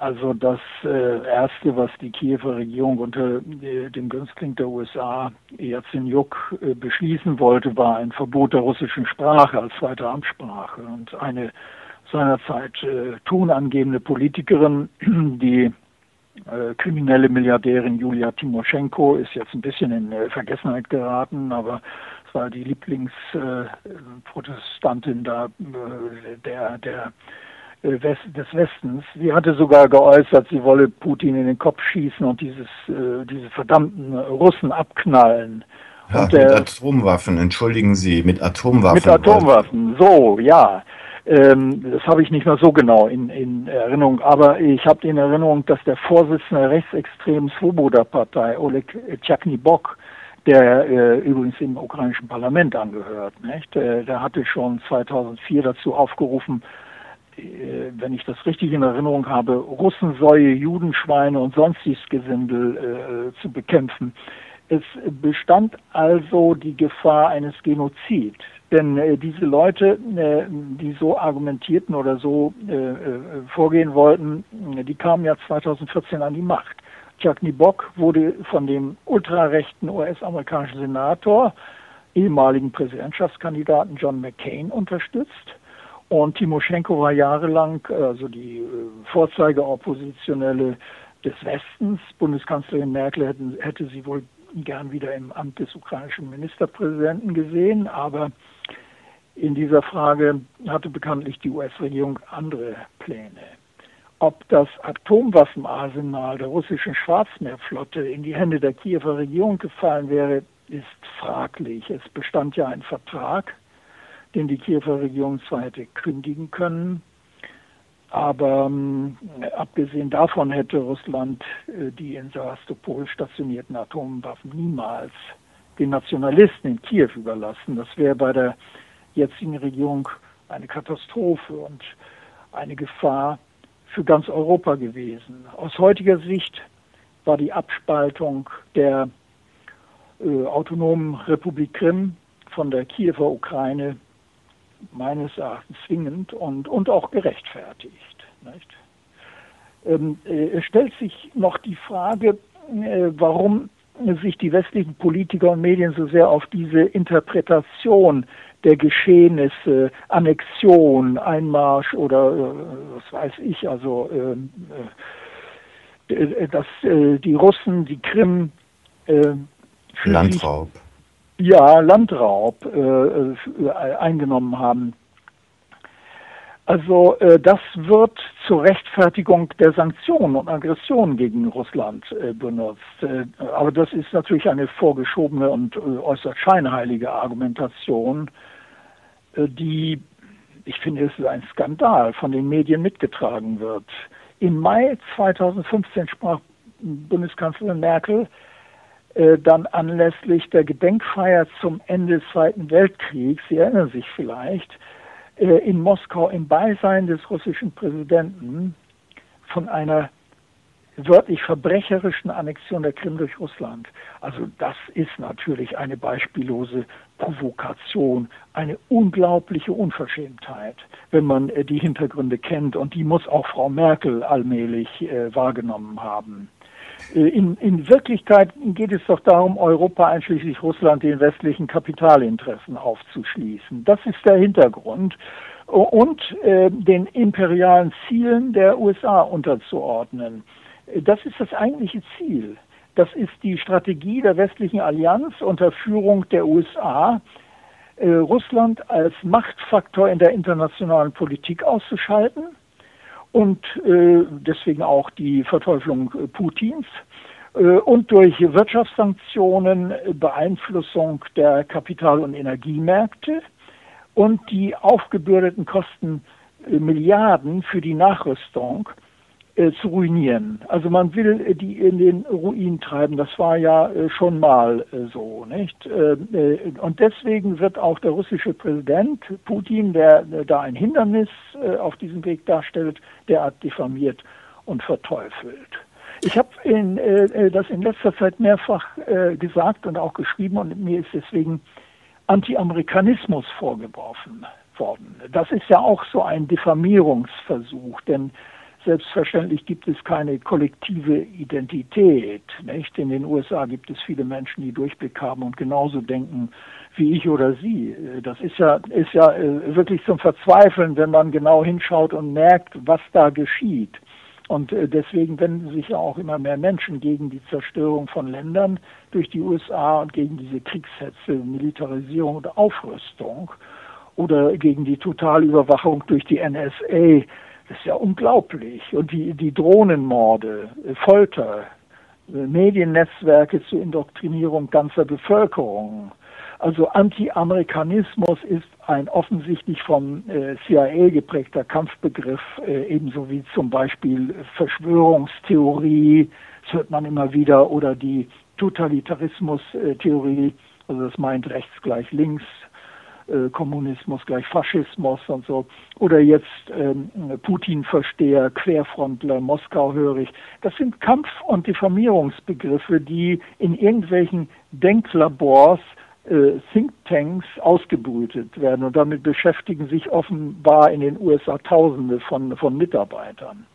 Also das äh, Erste, was die Kiewer Regierung unter äh, dem Günstling der U S A, Jazenjuk, äh, beschließen wollte, war ein Verbot der russischen Sprache als zweite Amtssprache. Und eine seinerzeit äh, tonangebende Politikerin, die äh, kriminelle Milliardärin Julia Timoschenko, ist jetzt ein bisschen in äh, Vergessenheit geraten, aber es war die Lieblingsprotestantin äh, da äh, der der West, des Westens. Sie hatte sogar geäußert, sie wolle Putin in den Kopf schießen und dieses, äh, diese verdammten Russen abknallen. Ja, und mit der, Atomwaffen, entschuldigen Sie, mit Atomwaffen. Mit Atomwaffen, so, ja. Ähm, das habe ich nicht mehr so genau in, in Erinnerung, aber ich habe in Erinnerung, dass der Vorsitzende der rechtsextremen Svoboda-Partei, Oleg Tschaknibok, der äh, übrigens im ukrainischen Parlament angehört, nicht? Der, der hatte schon zweitausendvier dazu aufgerufen, wenn ich das richtig in Erinnerung habe, Russensäue, Judenschweine und sonstiges Gesindel äh, zu bekämpfen. Es bestand also die Gefahr eines Genozid. Denn äh, diese Leute, äh, die so argumentierten oder so äh, vorgehen wollten, die kamen ja zweitausendvierzehn an die Macht. Tschaknibok wurde von dem ultrarechten U S-amerikanischen Senator, ehemaligen Präsidentschaftskandidaten John McCain unterstützt. Und Timoschenko war jahrelang, also die Vorzeigeoppositionelle des Westens. Bundeskanzlerin Merkel hätte, hätte sie wohl gern wieder im Amt des ukrainischen Ministerpräsidenten gesehen, aber in dieser Frage hatte bekanntlich die U S-Regierung andere Pläne. Ob das Atomwaffenarsenal der russischen Schwarzmeerflotte in die Hände der Kiewer Regierung gefallen wäre, ist fraglich. Es bestand ja ein Vertrag, den die Kiewer Regierung zwar hätte kündigen können, aber ähm, abgesehen davon hätte Russland äh, die in Sewastopol stationierten Atomwaffen niemals den Nationalisten in Kiew überlassen. Das wäre bei der jetzigen Regierung eine Katastrophe und eine Gefahr für ganz Europa gewesen. Aus heutiger Sicht war die Abspaltung der äh, autonomen Republik Krim von der Kiewer Ukraine meines Erachtens zwingend und, und auch gerechtfertigt. Nicht? Ähm, äh, es stellt sich noch die Frage, äh, warum sich die westlichen Politiker und Medien so sehr auf diese Interpretation der Geschehnisse, Annexion, Einmarsch oder äh, was weiß ich, also äh, äh, dass äh, die Russen die Krim äh, für Landraub. Sich, ja, Landraub äh, eingenommen haben. Also äh, das wird zur Rechtfertigung der Sanktionen und Aggressionen gegen Russland äh, benutzt. Äh, aber das ist natürlich eine vorgeschobene und äh, äußerst scheinheilige Argumentation, äh, die, ich finde, es ist ein Skandal, von den Medien mitgetragen wird. Im Mai zweitausendfünfzehn sprach Bundeskanzlerin Merkel äh, dann anlässlich der Gedenkfeier zum Ende des Zweiten Weltkriegs, Sie erinnern sich vielleicht, in Moskau im Beisein des russischen Präsidenten von einer wörtlich verbrecherischen Annexion der Krim durch Russland. Also das ist natürlich eine beispiellose Provokation, eine unglaubliche Unverschämtheit, wenn man die Hintergründe kennt. Und die muss auch Frau Merkel allmählich äh, wahrgenommen haben. In, in Wirklichkeit geht es doch darum, Europa einschließlich Russland den westlichen Kapitalinteressen aufzuschließen. Das ist der Hintergrund. Und äh, den imperialen Zielen der U S A unterzuordnen. Das ist das eigentliche Ziel. Das ist die Strategie der westlichen Allianz unter Führung der U S A, äh, Russland als Machtfaktor in der internationalen Politik auszuschalten. Und äh, deswegen auch die Verteufelung äh, Putins äh, und durch Wirtschaftssanktionen äh, Beeinflussung der Kapital- und Energiemärkte und die aufgebürdeten Kosten äh, Milliarden für die Nachrüstung äh, zu ruinieren. Also man will äh, die in den Ruin treiben. Das war ja äh, schon mal äh, so, nicht? Äh, äh, und deswegen wird auch der russische Präsident Putin, der, der da ein Hindernis äh, auf diesem Weg darstellt, derart diffamiert und verteufelt. Ich habe in, äh, das in letzter Zeit mehrfach äh, gesagt und auch geschrieben und mir ist deswegen Anti-Amerikanismus vorgeworfen worden. Das ist ja auch so ein Diffamierungsversuch, denn Selbstverständlich gibt es keine kollektive Identität, nicht? In den U S A gibt es viele Menschen, die Durchblick haben und genauso denken wie ich oder Sie. Das ist ja, ist ja wirklich zum Verzweifeln, wenn man genau hinschaut und merkt, was da geschieht. Und deswegen wenden sich ja auch immer mehr Menschen gegen die Zerstörung von Ländern durch die U S A und gegen diese Kriegshetze, Militarisierung und Aufrüstung oder gegen die Totalüberwachung durch die N S A. Das ist ja unglaublich. Und die, die Drohnenmorde, Folter, Mediennetzwerke zur Indoktrinierung ganzer Bevölkerung. Also Anti-Amerikanismus ist ein offensichtlich vom äh, C I A geprägter Kampfbegriff, äh, ebenso wie zum Beispiel Verschwörungstheorie, das hört man immer wieder, oder die Totalitarismus-Theorie, also das meint rechts gleich links, Kommunismus gleich Faschismus und so, oder jetzt ähm, Putin-Versteher, Querfrontler, Moskau-hörig. Das sind Kampf- und Diffamierungsbegriffe, die in irgendwelchen Denklabors, äh, Thinktanks ausgebrütet werden, und damit beschäftigen sich offenbar in den U S A Tausende von, von Mitarbeitern.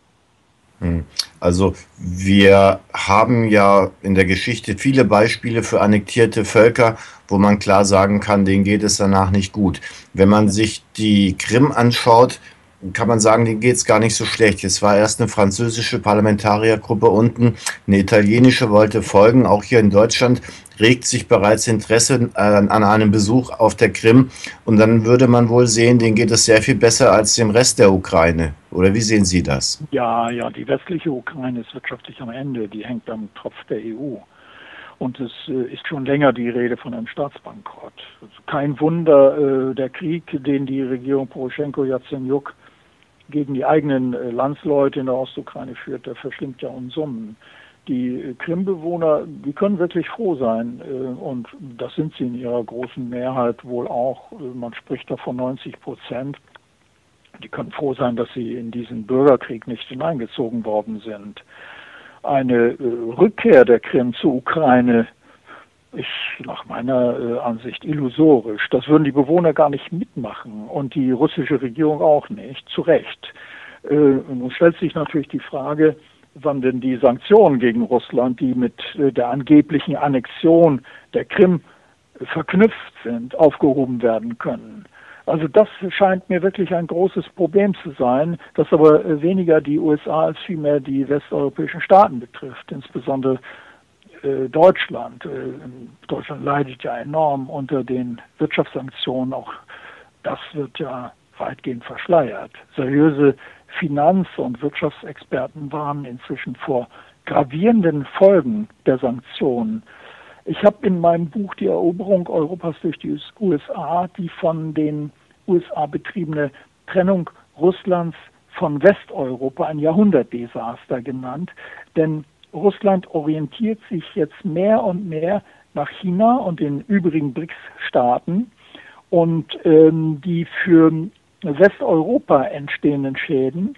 Also wir haben ja in der Geschichte viele Beispiele für annektierte Völker, wo man klar sagen kann, denen geht es danach nicht gut. Wenn man sich die Krim anschaut, kann man sagen, denen geht es gar nicht so schlecht. Es war erst eine französische Parlamentariergruppe unten, eine italienische wollte folgen. Auch hier in Deutschland regt sich bereits Interesse an, an einem Besuch auf der Krim. Und dann würde man wohl sehen, denen geht es sehr viel besser als dem Rest der Ukraine. Oder wie sehen Sie das? Ja, ja, die westliche Ukraine ist wirtschaftlich am Ende. Die hängt am Tropf der E U. Und es äh, ist schon länger die Rede von einem Staatsbankrott. Also kein Wunder, äh, der Krieg, den die Regierung Poroschenko-Jazenjuk gegen die eigenen äh, Landsleute in der Ostukraine führt, der verschlingt ja Unsummen. Die äh, Krim-Bewohner, die können wirklich froh sein, äh, und das sind sie in ihrer großen Mehrheit wohl auch. Äh, man spricht da von neunzig Prozent. Die können froh sein, dass sie in diesen Bürgerkrieg nicht hineingezogen worden sind. Eine äh, Rückkehr der Krim zur Ukraine ist nach meiner äh, Ansicht illusorisch. Das würden die Bewohner gar nicht mitmachen und die russische Regierung auch nicht, zu Recht. Äh, nun stellt sich natürlich die Frage, wann denn die Sanktionen gegen Russland, die mit äh, der angeblichen Annexion der Krim äh, verknüpft sind, aufgehoben werden können. Also das scheint mir wirklich ein großes Problem zu sein, das aber äh, weniger die U S A als vielmehr die westeuropäischen Staaten betrifft, insbesondere Deutschland. Deutschland leidet ja enorm unter den Wirtschaftssanktionen. Auch das wird ja weitgehend verschleiert. Seriöse Finanz- und Wirtschaftsexperten warnen inzwischen vor gravierenden Folgen der Sanktionen. Ich habe in meinem Buch Die Eroberung Europas durch die U S A die von den U S A betriebene Trennung Russlands von Westeuropa ein Jahrhundertdesaster genannt, denn Russland orientiert sich jetzt mehr und mehr nach China und den übrigen B R I C S-Staaten, und ähm, die für Westeuropa entstehenden Schäden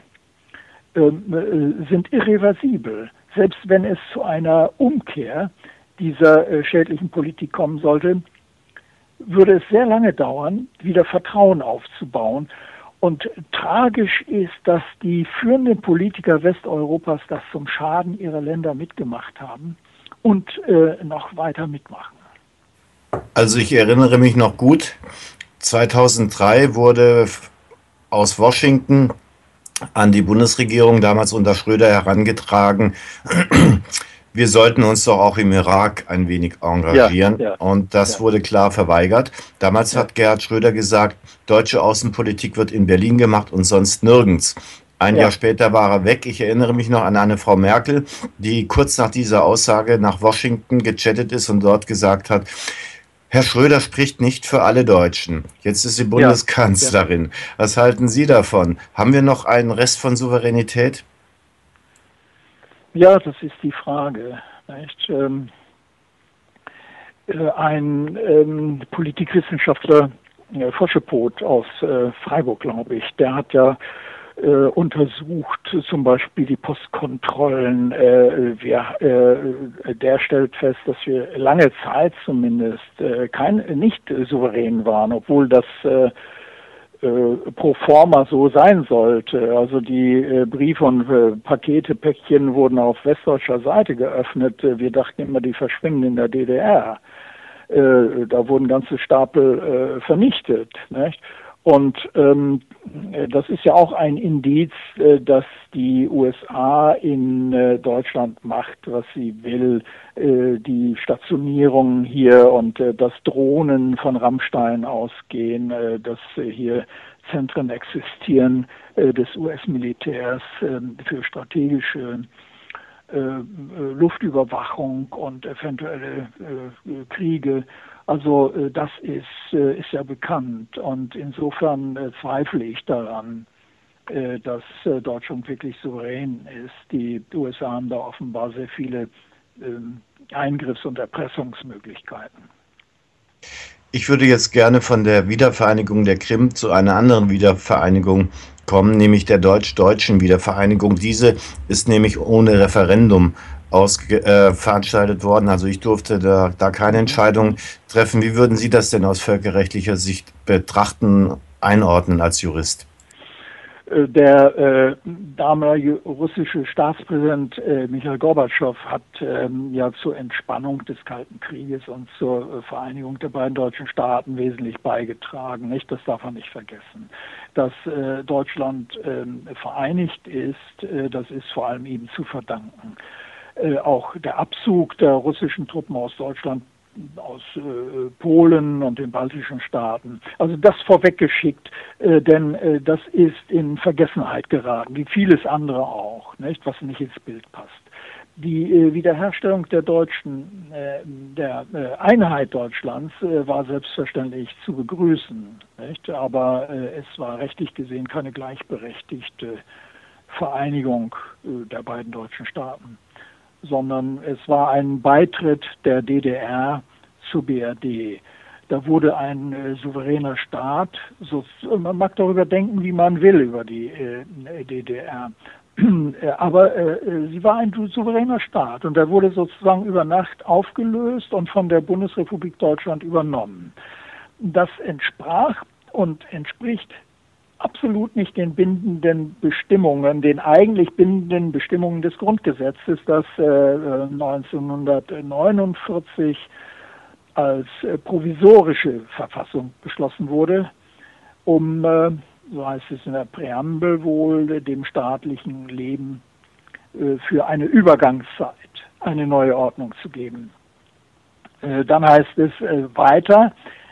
ähm, sind irreversibel. Selbst wenn es zu einer Umkehr dieser äh, schädlichen Politik kommen sollte, würde es sehr lange dauern, wieder Vertrauen aufzubauen. Und tragisch ist, dass die führenden Politiker Westeuropas das zum Schaden ihrer Länder mitgemacht haben und äh, noch weiter mitmachen. Also ich erinnere mich noch gut, zweitausenddrei wurde aus Washington an die Bundesregierung, damals unter Schröder, herangetragen, wir sollten uns doch auch im Irak ein wenig engagieren. Ja, ja, und das ja. wurde klar verweigert. Damals ja. hat Gerhard Schröder gesagt, deutsche Außenpolitik wird in Berlin gemacht und sonst nirgends. Ein ja. Jahr später war er weg. Ich erinnere mich noch an eine Frau Merkel, die kurz nach dieser Aussage nach Washington gechattet ist und dort gesagt hat, Herr Schröder spricht nicht für alle Deutschen. Jetzt ist sie Bundeskanzlerin. Ja. Was halten Sie davon? Haben wir noch einen Rest von Souveränität? Ja, das ist die Frage. Nicht? Ähm, äh, ein ähm, Politikwissenschaftler, äh, Foschepot aus äh, Freiburg, glaube ich, der hat ja äh, untersucht, zum Beispiel die Postkontrollen. Äh, wir, äh, der stellt fest, dass wir lange Zeit zumindest äh, kein, nicht äh, souverän waren, obwohl das äh, äh, pro forma so sein sollte. Also die äh, Briefe und äh, Pakete, Päckchen wurden auf westdeutscher Seite geöffnet. Wir dachten immer, die verschwinden in der D D R. Äh, da wurden ganze Stapel äh, vernichtet, nicht? Und ähm, das ist ja auch ein Indiz, äh, dass die U S A in äh, Deutschland macht, was sie will. Äh, die Stationierung hier und äh, dass Drohnen von Rammstein ausgehen, äh, dass äh, hier Zentren existieren äh, des U S-Militärs äh, für strategische äh, Luftüberwachung und eventuelle äh, Kriege. Also äh, das ist, äh, ist ja bekannt und insofern äh, zweifle ich daran, äh, dass äh, Deutschland wirklich souverän ist. Die U S A haben da offenbar sehr viele äh, Eingriffs- und Erpressungsmöglichkeiten. Ich würde jetzt gerne von der Wiedervereinigung der Krim zu einer anderen Wiedervereinigung kommen, nämlich der deutsch-deutschen Wiedervereinigung. Diese ist nämlich ohne Referendum ausge äh, veranstaltet worden. Also ich durfte da, da keine Entscheidung treffen. Wie würden Sie das denn aus völkerrechtlicher Sicht betrachten, einordnen als Jurist? Der äh, damalige russische Staatspräsident äh, Michail Gorbatschow hat ähm, ja zur Entspannung des Kalten Krieges und zur äh, Vereinigung der beiden deutschen Staaten wesentlich beigetragen. Nicht, das darf man nicht vergessen. Dass äh, Deutschland äh, vereinigt ist, äh, das ist vor allem ihm zu verdanken. Äh, auch der Abzug der russischen Truppen aus Deutschland, aus äh, Polen und den baltischen Staaten. Also das vorweggeschickt, äh, denn äh, das ist in Vergessenheit geraten, wie vieles andere auch, nicht, was nicht ins Bild passt. Die äh, Wiederherstellung der deutschen, äh, der äh, Einheit Deutschlands äh, war selbstverständlich zu begrüßen, nicht? Aber äh, es war rechtlich gesehen keine gleichberechtigte Vereinigung äh, der beiden deutschen Staaten, sondern es war ein Beitritt der D D R zur B R D. Da wurde ein äh, souveräner Staat, so, man mag darüber denken, wie man will, über die äh, D D R, aber äh, sie war ein souveräner Staat und er wurde sozusagen über Nacht aufgelöst und von der Bundesrepublik Deutschland übernommen. Das entsprach und entspricht absolut nicht den bindenden Bestimmungen, den eigentlich bindenden Bestimmungen des Grundgesetzes, das äh, neunzehnhundertneunundvierzig als äh, provisorische Verfassung beschlossen wurde, um, äh, so heißt es in der Präambel wohl, dem staatlichen Leben äh, für eine Übergangszeit eine neue Ordnung zu geben. Äh, dann heißt es äh, weiter,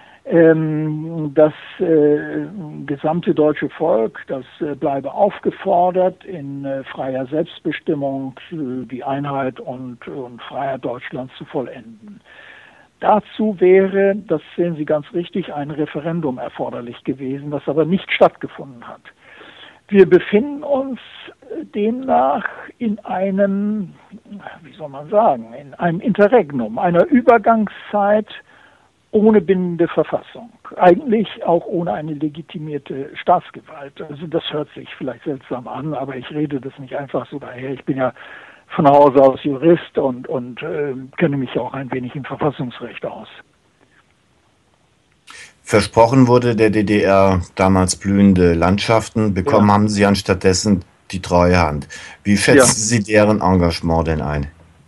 das äh, gesamte deutsche Volk, das äh, bleibe aufgefordert, in äh, freier Selbstbestimmung äh, die Einheit und, und Freiheit Deutschlands zu vollenden. Dazu wäre, das sehen Sie ganz richtig, ein Referendum erforderlich gewesen, das aber nicht stattgefunden hat. Wir befinden uns demnach in einem, wie soll man sagen, in einem Interregnum, einer Übergangszeit ohne bindende Verfassung, eigentlich auch ohne eine legitimierte Staatsgewalt. Also das hört sich vielleicht seltsam an, aber ich rede das nicht einfach so daher. Ich bin ja von Hause aus Jurist und, und äh, kenne mich auch ein wenig im Verfassungsrecht aus. Versprochen wurde der D D R damals blühende Landschaften, bekommen ja. haben Sie anstattdessen die Treuhand. Wie schätzen ja. Sie deren Engagement denn ein?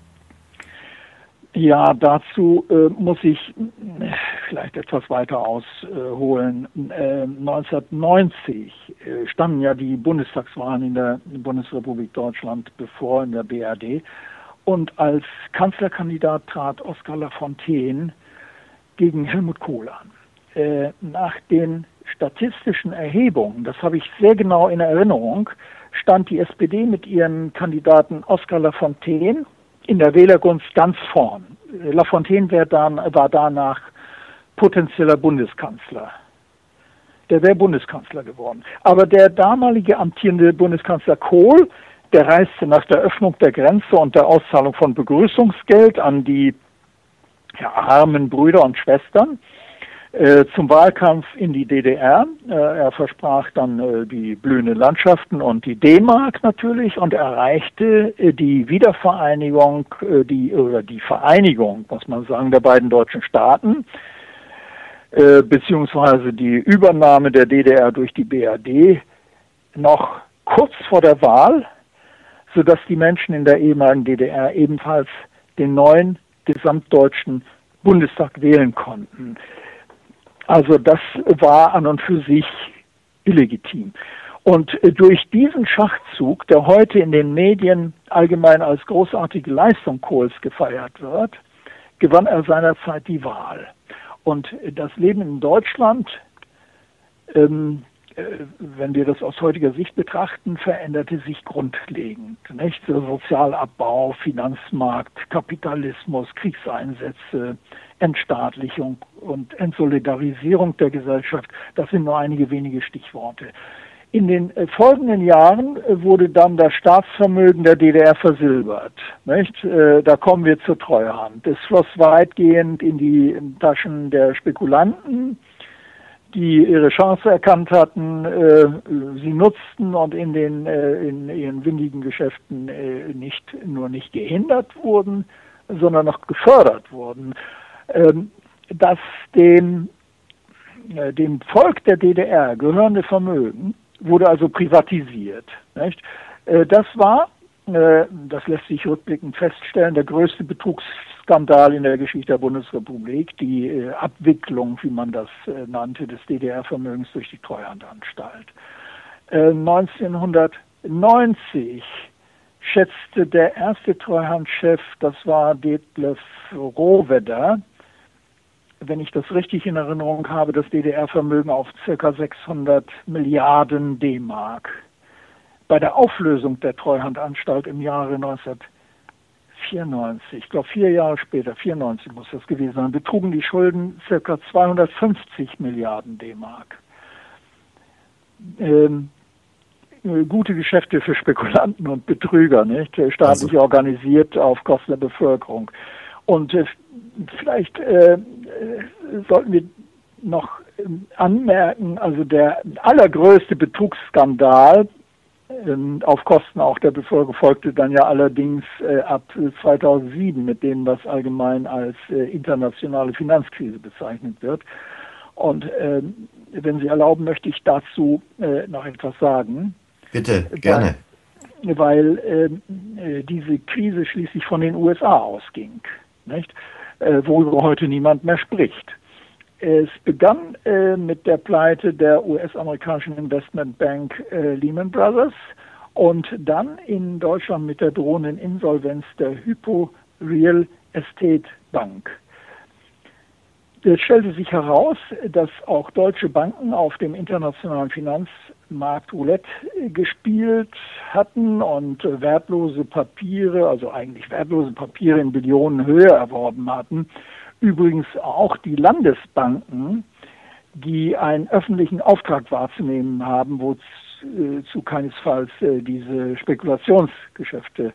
Ja, dazu äh, muss ich äh, vielleicht etwas weiter ausholen. Äh, neunzehnhundertneunzig äh, standen ja die Bundestagswahlen in der Bundesrepublik Deutschland bevor, in der B R D. Und als Kanzlerkandidat trat Oskar Lafontaine gegen Helmut Kohl an. Äh, nach den statistischen Erhebungen, das habe ich sehr genau in Erinnerung, stand die S P D mit ihren Kandidaten Oskar Lafontaine in der Wählergunst ganz vorn. Lafontaine war, dann, war danach potenzieller Bundeskanzler. Der wäre Bundeskanzler geworden. Aber der damalige amtierende Bundeskanzler Kohl, der reiste nach der Öffnung der Grenze und der Auszahlung von Begrüßungsgeld an die ja, armen Brüder und Schwestern äh, zum Wahlkampf in die D D R. Äh, er versprach dann äh, die blühenden Landschaften und die D-Mark natürlich und erreichte äh, die Wiedervereinigung, äh, die oder die Vereinigung, muss man sagen, der beiden deutschen Staaten. äh, beziehungsweise die Übernahme der D D R durch die B R D noch kurz vor der Wahl, sodass die Menschen in der ehemaligen D D R ebenfalls den neuen gesamtdeutschen Bundestag wählen konnten. Also das war an und für sich illegitim. Und durch diesen Schachzug, der heute in den Medien allgemein als großartige Leistung Kohls gefeiert wird, gewann er seinerzeit die Wahl. Und das Leben in Deutschland, ähm, äh, wenn wir das aus heutiger Sicht betrachten, veränderte sich grundlegend. Nicht? Der Sozialabbau, Finanzmarkt, Kapitalismus, Kriegseinsätze, Entstaatlichung und Entsolidarisierung der Gesellschaft, das sind nur einige wenige Stichworte. In den äh, folgenden Jahren äh, wurde dann das Staatsvermögen der D D R versilbert. Nicht? Äh, da kommen wir zur Treuhand. Es floss weitgehend in die Taschen der Spekulanten, die ihre Chance erkannt hatten, äh, sie nutzten und in den äh, in ihren windigen Geschäften äh, nicht nur nicht gehindert wurden, sondern noch gefördert wurden. Ähm, dass dem, äh, dem Volk der D D R gehörende Vermögen wurde also privatisiert. Nicht? Äh, das war, äh, das lässt sich rückblickend feststellen, der größte Betrugsskandal in der Geschichte der Bundesrepublik, die äh, Abwicklung, wie man das äh, nannte, des D D R-Vermögens durch die Treuhandanstalt. Äh, neunzehnhundertneunzig schätzte der erste Treuhandchef, das war Detlef Rohwedder, wenn ich das richtig in Erinnerung habe, das D D R-Vermögen auf ca. sechshundert Milliarden D-Mark. Bei der Auflösung der Treuhandanstalt im Jahre neunzehnhundertvierundneunzig, ich glaube vier Jahre später, vierundneunzig muss das gewesen sein, betrugen die Schulden ca. zweihundertfünfzig Milliarden D-Mark. Ähm, gute Geschäfte für Spekulanten und Betrüger, nicht? Staatlich also organisiert auf Kosten der Bevölkerung. Und äh, vielleicht äh, sollten wir noch äh, anmerken, also der allergrößte Betrugsskandal äh, auf Kosten auch der Bevölkerung folgte dann ja allerdings äh, ab zweitausendsieben, mit dem was allgemein als äh, internationale Finanzkrise bezeichnet wird. Und äh, wenn Sie erlauben, möchte ich dazu äh, noch etwas sagen. Bitte, gerne. Weil, weil äh, diese Krise schließlich von den U S A ausging. Nicht? Äh, worüber heute niemand mehr spricht. Es begann äh, mit der Pleite der U S-amerikanischen Investmentbank äh, Lehman Brothers und dann in Deutschland mit der drohenden Insolvenz der Hypo Real Estate Bank. Es stellte sich heraus, dass auch deutsche Banken auf dem internationalen Finanzmarkt Roulette gespielt hatten und wertlose Papiere, also eigentlich wertlose Papiere in Billionenhöhe erworben hatten. Übrigens auch die Landesbanken, die einen öffentlichen Auftrag wahrzunehmen haben, wozu keinesfalls diese Spekulationsgeschäfte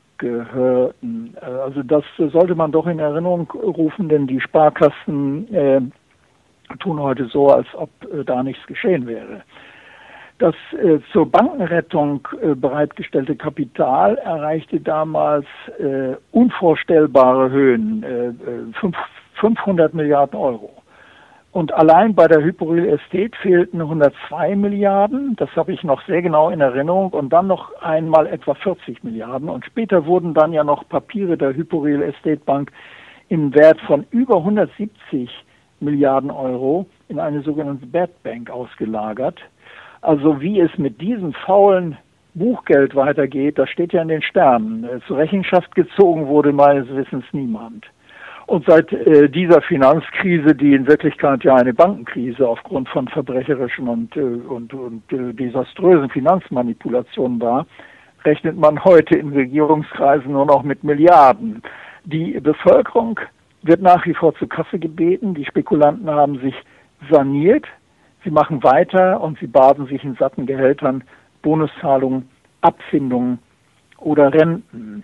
gehörten. Also das sollte man doch in Erinnerung rufen, denn die Sparkassen äh, tun heute so, als ob äh, da nichts geschehen wäre. Das äh, zur Bankenrettung äh, bereitgestellte Kapital erreichte damals äh, unvorstellbare Höhen, äh, fünfhundert Milliarden Euro. Und allein bei der Hypo Real Estate fehlten hundertzwei Milliarden, das habe ich noch sehr genau in Erinnerung, und dann noch einmal etwa vierzig Milliarden. Und später wurden dann ja noch Papiere der Hypo Real Estate Bank im Wert von über hundertsiebzig Milliarden Euro in eine sogenannte Bad Bank ausgelagert. Also wie es mit diesem faulen Buchgeld weitergeht, das steht ja in den Sternen. Zur Rechenschaft gezogen wurde meines Wissens niemand. Und seit äh, dieser Finanzkrise, die in Wirklichkeit ja eine Bankenkrise aufgrund von verbrecherischen und, äh, und, und äh, desaströsen Finanzmanipulationen war, rechnet man heute in Regierungskreisen nur noch mit Milliarden. Die Bevölkerung wird nach wie vor zur Kasse gebeten. Die Spekulanten haben sich saniert. Sie machen weiter und sie baden sich in satten Gehältern, Bonuszahlungen, Abfindungen oder Renten.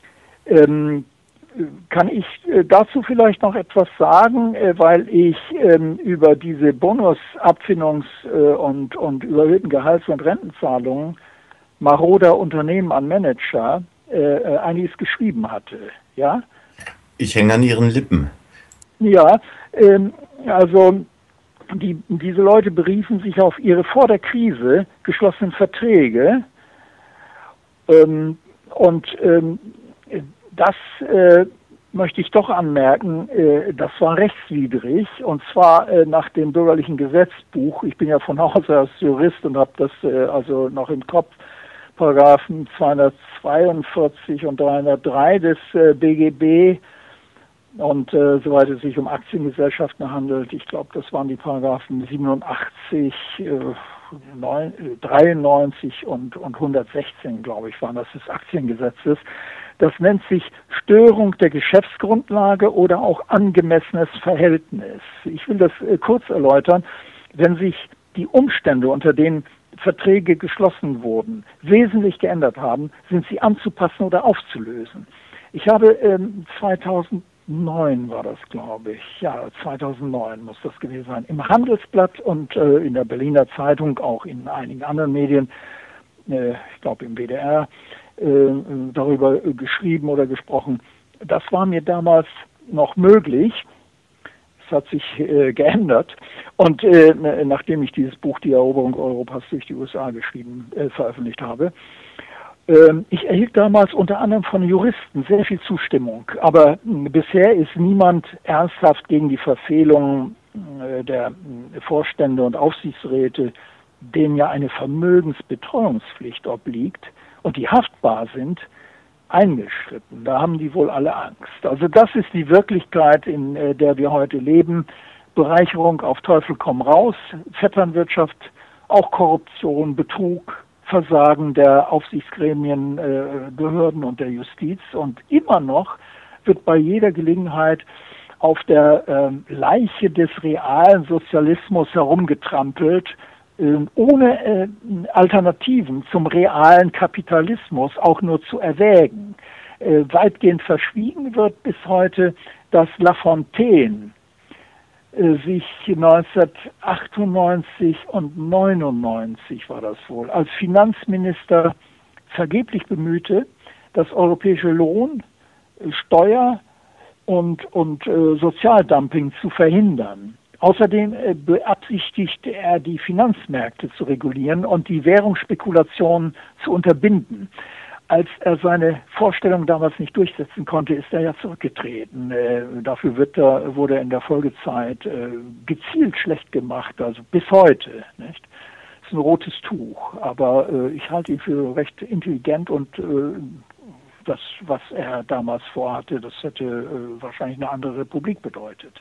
Ähm, Kann ich äh, dazu vielleicht noch etwas sagen, äh, weil ich ähm, über diese Bonusabfindungs- äh, und, und überhöhten Gehalts- und Rentenzahlungen maroder Unternehmen an Manager äh, einiges geschrieben hatte. Ja? Ich hänge an Ihren Lippen. Ja, ähm, also die, diese Leute beriefen sich auf ihre vor der Krise geschlossenen Verträge, ähm, und ähm, das äh, möchte ich doch anmerken, äh, das war rechtswidrig, und zwar äh, nach dem bürgerlichen Gesetzbuch. Ich bin ja von Hause aus Jurist und habe das äh, also noch im Kopf, Paragraphen zweihundertzweiundvierzig und dreihundertdrei des äh, B G B, und äh, soweit es sich um Aktiengesellschaften handelt, ich glaube, das waren die Paragraphen siebenundachtzig, äh, neun, dreiundneunzig und, und hundertsechzehn, glaube ich, waren das des Aktiengesetzes. Das nennt sich Störung der Geschäftsgrundlage oder auch angemessenes Verhältnis. Ich will das äh, kurz erläutern. Wenn sich die Umstände, unter denen Verträge geschlossen wurden, wesentlich geändert haben, sind sie anzupassen oder aufzulösen. Ich habe ähm, zweitausendneun war das, glaube ich, ja, zweitausendneun muss das gewesen sein, im Handelsblatt und äh, in der Berliner Zeitung, auch in einigen anderen Medien, äh, ich glaube im W D R, äh, darüber geschrieben oder gesprochen. Das war mir damals noch möglich. Es hat sich äh, geändert. Und äh, nachdem ich dieses Buch Die Eroberung Europas durch die U S A geschrieben, äh, veröffentlicht habe, äh, ich erhielt damals unter anderem von Juristen sehr viel Zustimmung. Aber mh, bisher ist niemand ernsthaft gegen die Verfehlung äh, der äh, Vorstände und Aufsichtsräte, denen ja eine Vermögensbetreuungspflicht obliegt und die haftbar sind, eingeschritten. Da haben die wohl alle Angst. Also das ist die Wirklichkeit, in äh, der wir heute leben. Bereicherung auf Teufel komm raus, Vetternwirtschaft, auch Korruption, Betrug, Versagen der Aufsichtsgremien, äh, Behörden und der Justiz. Und immer noch wird bei jeder Gelegenheit auf der äh, Leiche des realen Sozialismus herumgetrampelt, ohne äh, Alternativen zum realen Kapitalismus auch nur zu erwägen. Äh, weitgehend verschwiegen wird bis heute, dass Lafontaine äh, sich neunzehnhundertachtundneunzig und neunundneunzig war das wohl, als Finanzminister vergeblich bemühte, das europäische Lohn, Steuer und, und äh, Sozialdumping zu verhindern. Außerdem äh, beabsichtigte er, die Finanzmärkte zu regulieren und die Währungsspekulationen zu unterbinden. Als er seine Vorstellung damals nicht durchsetzen konnte, ist er ja zurückgetreten. Äh, dafür wird er, wurde er in der Folgezeit äh, gezielt schlecht gemacht, also bis heute. Nicht? Das ist ein rotes Tuch, aber äh, ich halte ihn für recht intelligent, und äh, das, was er damals vorhatte, das hätte äh, wahrscheinlich eine andere Republik bedeutet.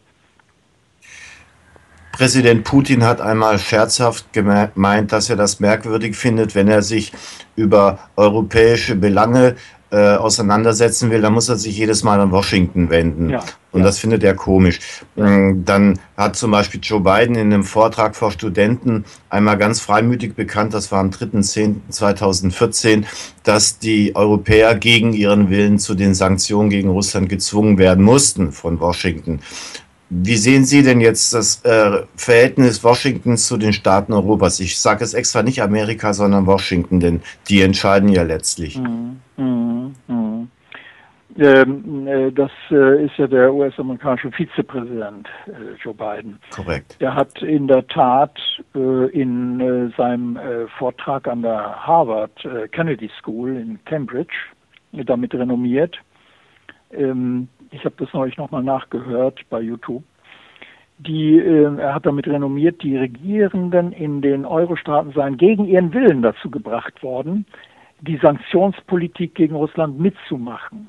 Präsident Putin hat einmal scherzhaft gemeint, dass er das merkwürdig findet, wenn er sich über europäische Belange äh, auseinandersetzen will, dann muss er sich jedes Mal an Washington wenden. Ja, und ja. Das findet er komisch. Dann hat zum Beispiel Joe Biden in einem Vortrag vor Studenten einmal ganz freimütig bekannt, das war am dritten zehnten zweitausendvierzehn, dass die Europäer gegen ihren Willen zu den Sanktionen gegen Russland gezwungen werden mussten von Washington. Wie sehen Sie denn jetzt das äh, Verhältnis Washingtons zu den Staaten Europas? Ich sage es extra nicht Amerika, sondern Washington, denn die entscheiden ja letztlich. Mm, mm, mm. Ähm, äh, das äh, ist ja der U S-amerikanische Vizepräsident äh, Joe Biden. Korrekt. Der hat in der Tat äh, in äh, seinem äh, Vortrag an der Harvard äh, Kennedy School in Cambridge äh, damit renommiert. Ähm, Ich habe das neulich nochmal nachgehört bei YouTube. Die, äh, er hat damit renommiert, die Regierenden in den Euro-Staaten seien gegen ihren Willen dazu gebracht worden, die Sanktionspolitik gegen Russland mitzumachen.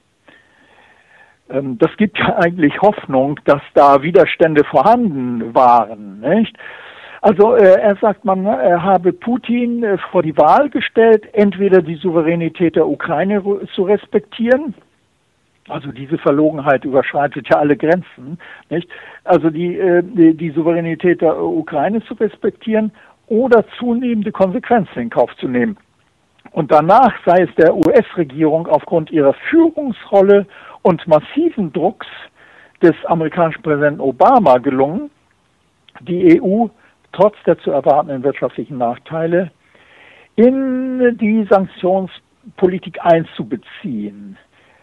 Ähm, das gibt ja eigentlich Hoffnung, dass da Widerstände vorhanden waren, nicht? Also äh, er sagt, man er habe Putin äh, vor die Wahl gestellt, entweder die Souveränität der Ukraine zu respektieren. Also diese Verlogenheit überschreitet ja alle Grenzen, nicht? Also die, äh, die, die Souveränität der Ukraine zu respektieren oder zunehmende Konsequenzen in Kauf zu nehmen. Und danach sei es der U S-Regierung aufgrund ihrer Führungsrolle und massiven Drucks des amerikanischen Präsidenten Obama gelungen, die E U trotz der zu erwartenden wirtschaftlichen Nachteile in die Sanktionspolitik einzubeziehen.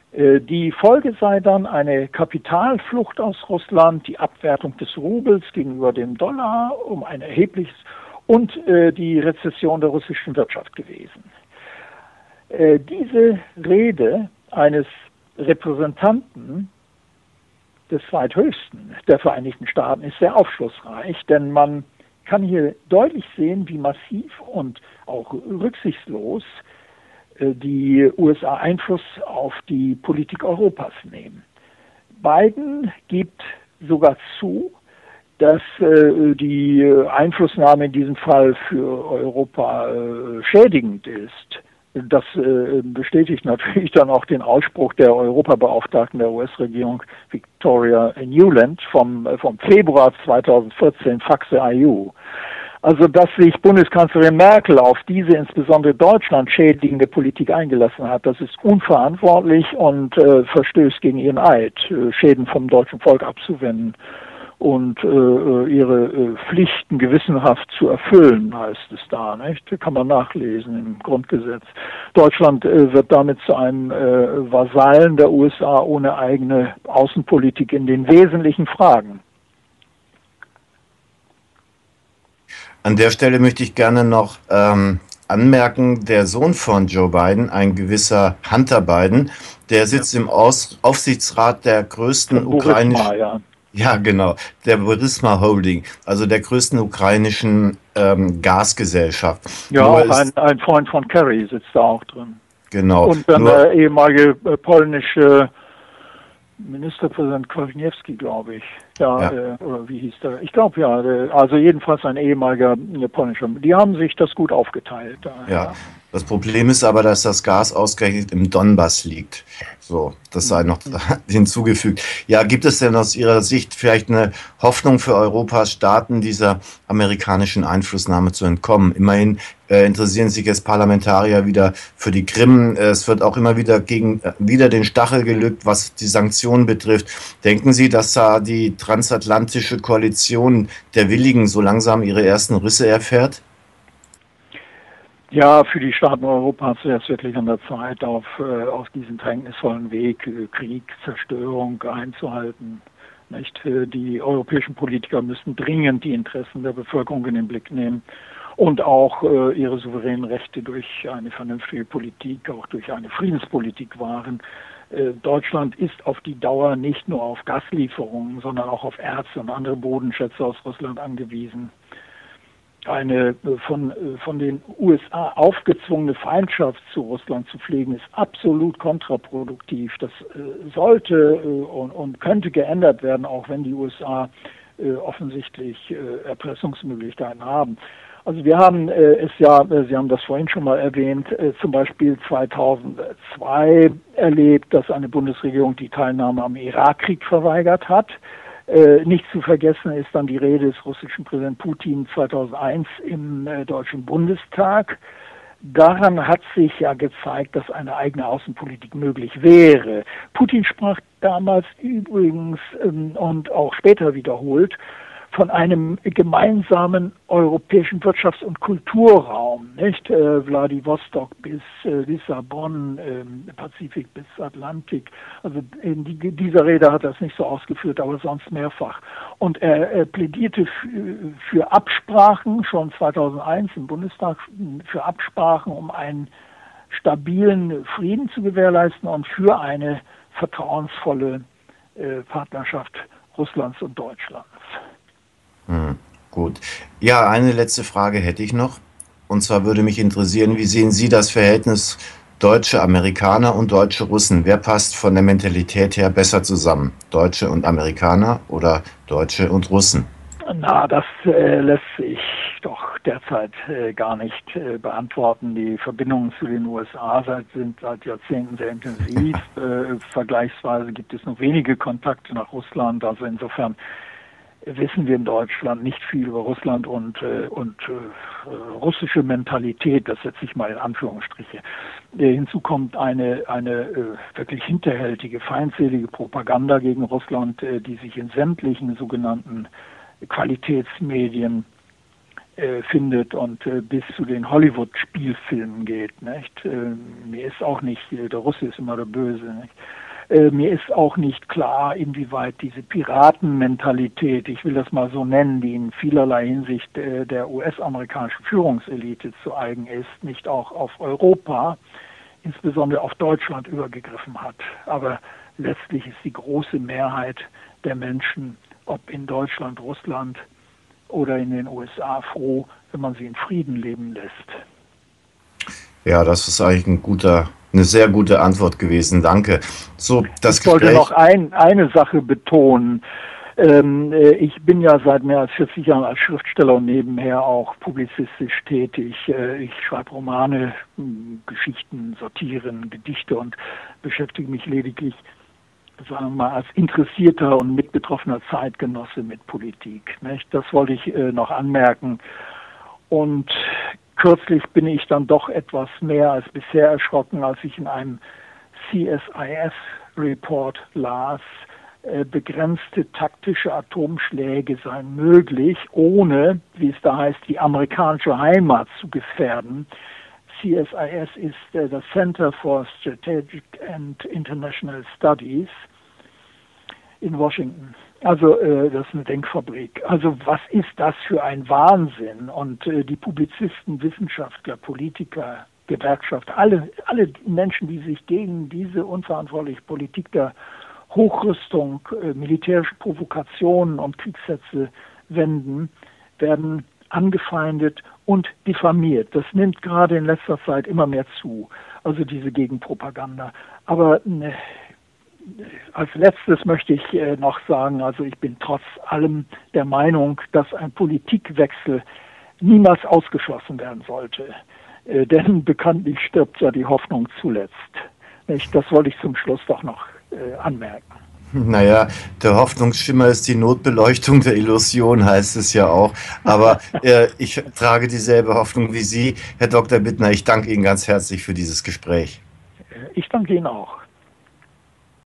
Die Folge sei dann eine Kapitalflucht aus Russland, die Abwertung des Rubels gegenüber dem Dollar um ein erhebliches und äh, die Rezession der russischen Wirtschaft gewesen. Äh, diese Rede eines Repräsentanten des zweithöchsten der Vereinigten Staaten ist sehr aufschlussreich, denn man kann hier deutlich sehen, wie massiv und auch rücksichtslos die U S A Einfluss auf die Politik Europas nehmen. Biden gibt sogar zu, dass äh, die Einflussnahme in diesem Fall für Europa äh, schädigend ist. Das äh, bestätigt natürlich dann auch den Ausspruch der Europabeauftragten der U S-Regierung Victoria Nuland vom, äh, vom Februar zweitausendvierzehn, Faxe I U. Also, dass sich Bundeskanzlerin Merkel auf diese insbesondere Deutschland schädigende Politik eingelassen hat, das ist unverantwortlich und äh, verstößt gegen ihren Eid, äh, Schäden vom deutschen Volk abzuwenden und äh, ihre äh, Pflichten gewissenhaft zu erfüllen, heißt es da, nicht? Kann man nachlesen im Grundgesetz. Deutschland äh, wird damit zu einem äh, Vasallen der U S A ohne eigene Außenpolitik in den wesentlichen Fragen. An der Stelle möchte ich gerne noch ähm, anmerken, der Sohn von Joe Biden, ein gewisser Hunter Biden, der sitzt ja im Aus Aufsichtsrat der größten ukrainischen... Ja. ja, genau, der Burisma Holding, also der größten ukrainischen ähm, Gasgesellschaft. Ja, auch ein, ein Freund von Kerry sitzt da auch drin. Genau. Und dann Nur, der ehemalige äh, polnische Ministerpräsident Kwasniewski, glaube ich. Ja, ja. Äh, oder wie hieß der? Ich glaube ja, der, also jedenfalls ein ehemaliger äh, polnischer. Die haben sich das gut aufgeteilt. Ja. ja, das Problem ist aber, dass das Gas ausgerechnet im Donbass liegt. So, das sei noch hinzugefügt. Ja, gibt es denn aus Ihrer Sicht vielleicht eine Hoffnung für Europas Staaten, dieser amerikanischen Einflussnahme zu entkommen? Immerhin äh, interessieren sich jetzt Parlamentarier wieder für die Krim. Es wird auch immer wieder gegen äh, wieder den Stachel gelückt, was die Sanktionen betrifft. Denken Sie, dass da die transatlantische Koalition der Willigen so langsam ihre ersten Risse erfährt? Ja, für die Staaten Europas wäre es wirklich an der Zeit, auf, äh, auf diesen drängnisvollen Weg, äh, Krieg, Zerstörung einzuhalten. Nicht? Äh, die europäischen Politiker müssen dringend die Interessen der Bevölkerung in den Blick nehmen und auch äh, ihre souveränen Rechte durch eine vernünftige Politik, auch durch eine Friedenspolitik wahren. Äh, Deutschland ist auf die Dauer nicht nur auf Gaslieferungen, sondern auch auf Erz und andere Bodenschätze aus Russland angewiesen. Eine von, von den U S A aufgezwungene Feindschaft zu Russland zu pflegen, ist absolut kontraproduktiv. Das äh, sollte äh, und, und könnte geändert werden, auch wenn die U S A äh, offensichtlich äh, Erpressungsmöglichkeiten haben. Also wir haben äh, es ja, äh, Sie haben das vorhin schon mal erwähnt, äh, zum Beispiel zweitausendzwei erlebt, dass eine Bundesregierung die Teilnahme am Irakkrieg verweigert hat. Äh, nicht zu vergessen ist dann die Rede des russischen Präsidenten Putin zweitausendeins im äh, Deutschen Bundestag. Daran hat sich ja gezeigt, dass eine eigene Außenpolitik möglich wäre. Putin sprach damals übrigens ähm, und auch später wiederholt von einem gemeinsamen europäischen Wirtschafts- und Kulturraum, nicht? Äh, Vladivostok bis äh, Lissabon, äh, Pazifik bis Atlantik. Also in die, dieser Rede hat er es nicht so ausgeführt, aber sonst mehrfach. Und er, er plädierte für, für Absprachen, schon zweitausendeins im Bundestag, für Absprachen, um einen stabilen Frieden zu gewährleisten und für eine vertrauensvolle äh, Partnerschaft Russlands und Deutschlands. Hm, gut. Ja, eine letzte Frage hätte ich noch. Und zwar würde mich interessieren, wie sehen Sie das Verhältnis deutsche Amerikaner und deutsche Russen? Wer passt von der Mentalität her besser zusammen? Deutsche und Amerikaner oder Deutsche und Russen? Na, das äh, lässt sich doch derzeit äh, gar nicht äh, beantworten. Die Verbindungen zu den U S A seit, sind seit Jahrzehnten sehr intensiv. äh, vergleichsweise gibt es nur wenige Kontakte nach Russland. Also insofern wissen wir in Deutschland nicht viel über Russland und, äh, und äh, russische Mentalität, das setze ich mal in Anführungsstriche. Äh, hinzu kommt eine, eine äh, wirklich hinterhältige, feindselige Propaganda gegen Russland, äh, die sich in sämtlichen sogenannten Qualitätsmedien äh, findet und äh, bis zu den Hollywood-Spielfilmen geht. Nicht? Äh, mir ist auch nicht, der Russe ist immer der Böse, nicht? Äh, mir ist auch nicht klar, inwieweit diese Piratenmentalität, ich will das mal so nennen, die in vielerlei Hinsicht äh, der U S-amerikanischen Führungselite zu eigen ist, nicht auch auf Europa, insbesondere auf Deutschland übergegriffen hat. Aber letztlich ist die große Mehrheit der Menschen, ob in Deutschland, Russland oder in den U S A, froh, wenn man sie in Frieden leben lässt. Ja, das ist eigentlich ein guter, eine sehr gute Antwort gewesen. Danke. So, das ich wollte Gespräch. noch ein, eine Sache betonen. Ähm, äh, ich bin ja seit mehr als vierzig Jahren als Schriftsteller und nebenher auch publizistisch tätig. Äh, ich schreibe Romane, m, Geschichten, Satiren, Gedichte und beschäftige mich lediglich, sagen wir mal, als interessierter und mitbetroffener Zeitgenosse mit Politik. Nicht? Das wollte ich äh, noch anmerken. Und kürzlich bin ich dann doch etwas mehr als bisher erschrocken, als ich in einem C S I S-Report las, äh, begrenzte taktische Atomschläge seien möglich, ohne, wie es da heißt, die amerikanische Heimat zu gefährden. C S I S ist äh, das Center for Strategic and International Studies in Washington. Also äh, das ist eine Denkfabrik. Also was ist das für ein Wahnsinn? Und äh, die Publizisten, Wissenschaftler, Politiker, Gewerkschafter, alle, alle Menschen, die sich gegen diese unverantwortliche Politik der Hochrüstung, äh, militärische Provokationen und Kriegssätze wenden, werden angefeindet und diffamiert. Das nimmt gerade in letzter Zeit immer mehr zu, also diese Gegenpropaganda. Aber äh, als letztes möchte ich äh, noch sagen, also ich bin trotz allem der Meinung, dass ein Politikwechsel niemals ausgeschlossen werden sollte. Äh, denn bekanntlich stirbt ja die Hoffnung zuletzt. Nicht? Das wollte ich zum Schluss doch noch äh, anmerken. Naja, der Hoffnungsschimmer ist die Notbeleuchtung der Illusion, heißt es ja auch. Aber äh, ich trage dieselbe Hoffnung wie Sie. Herr Doktor Bittner, ich danke Ihnen ganz herzlich für dieses Gespräch. Ich danke Ihnen auch.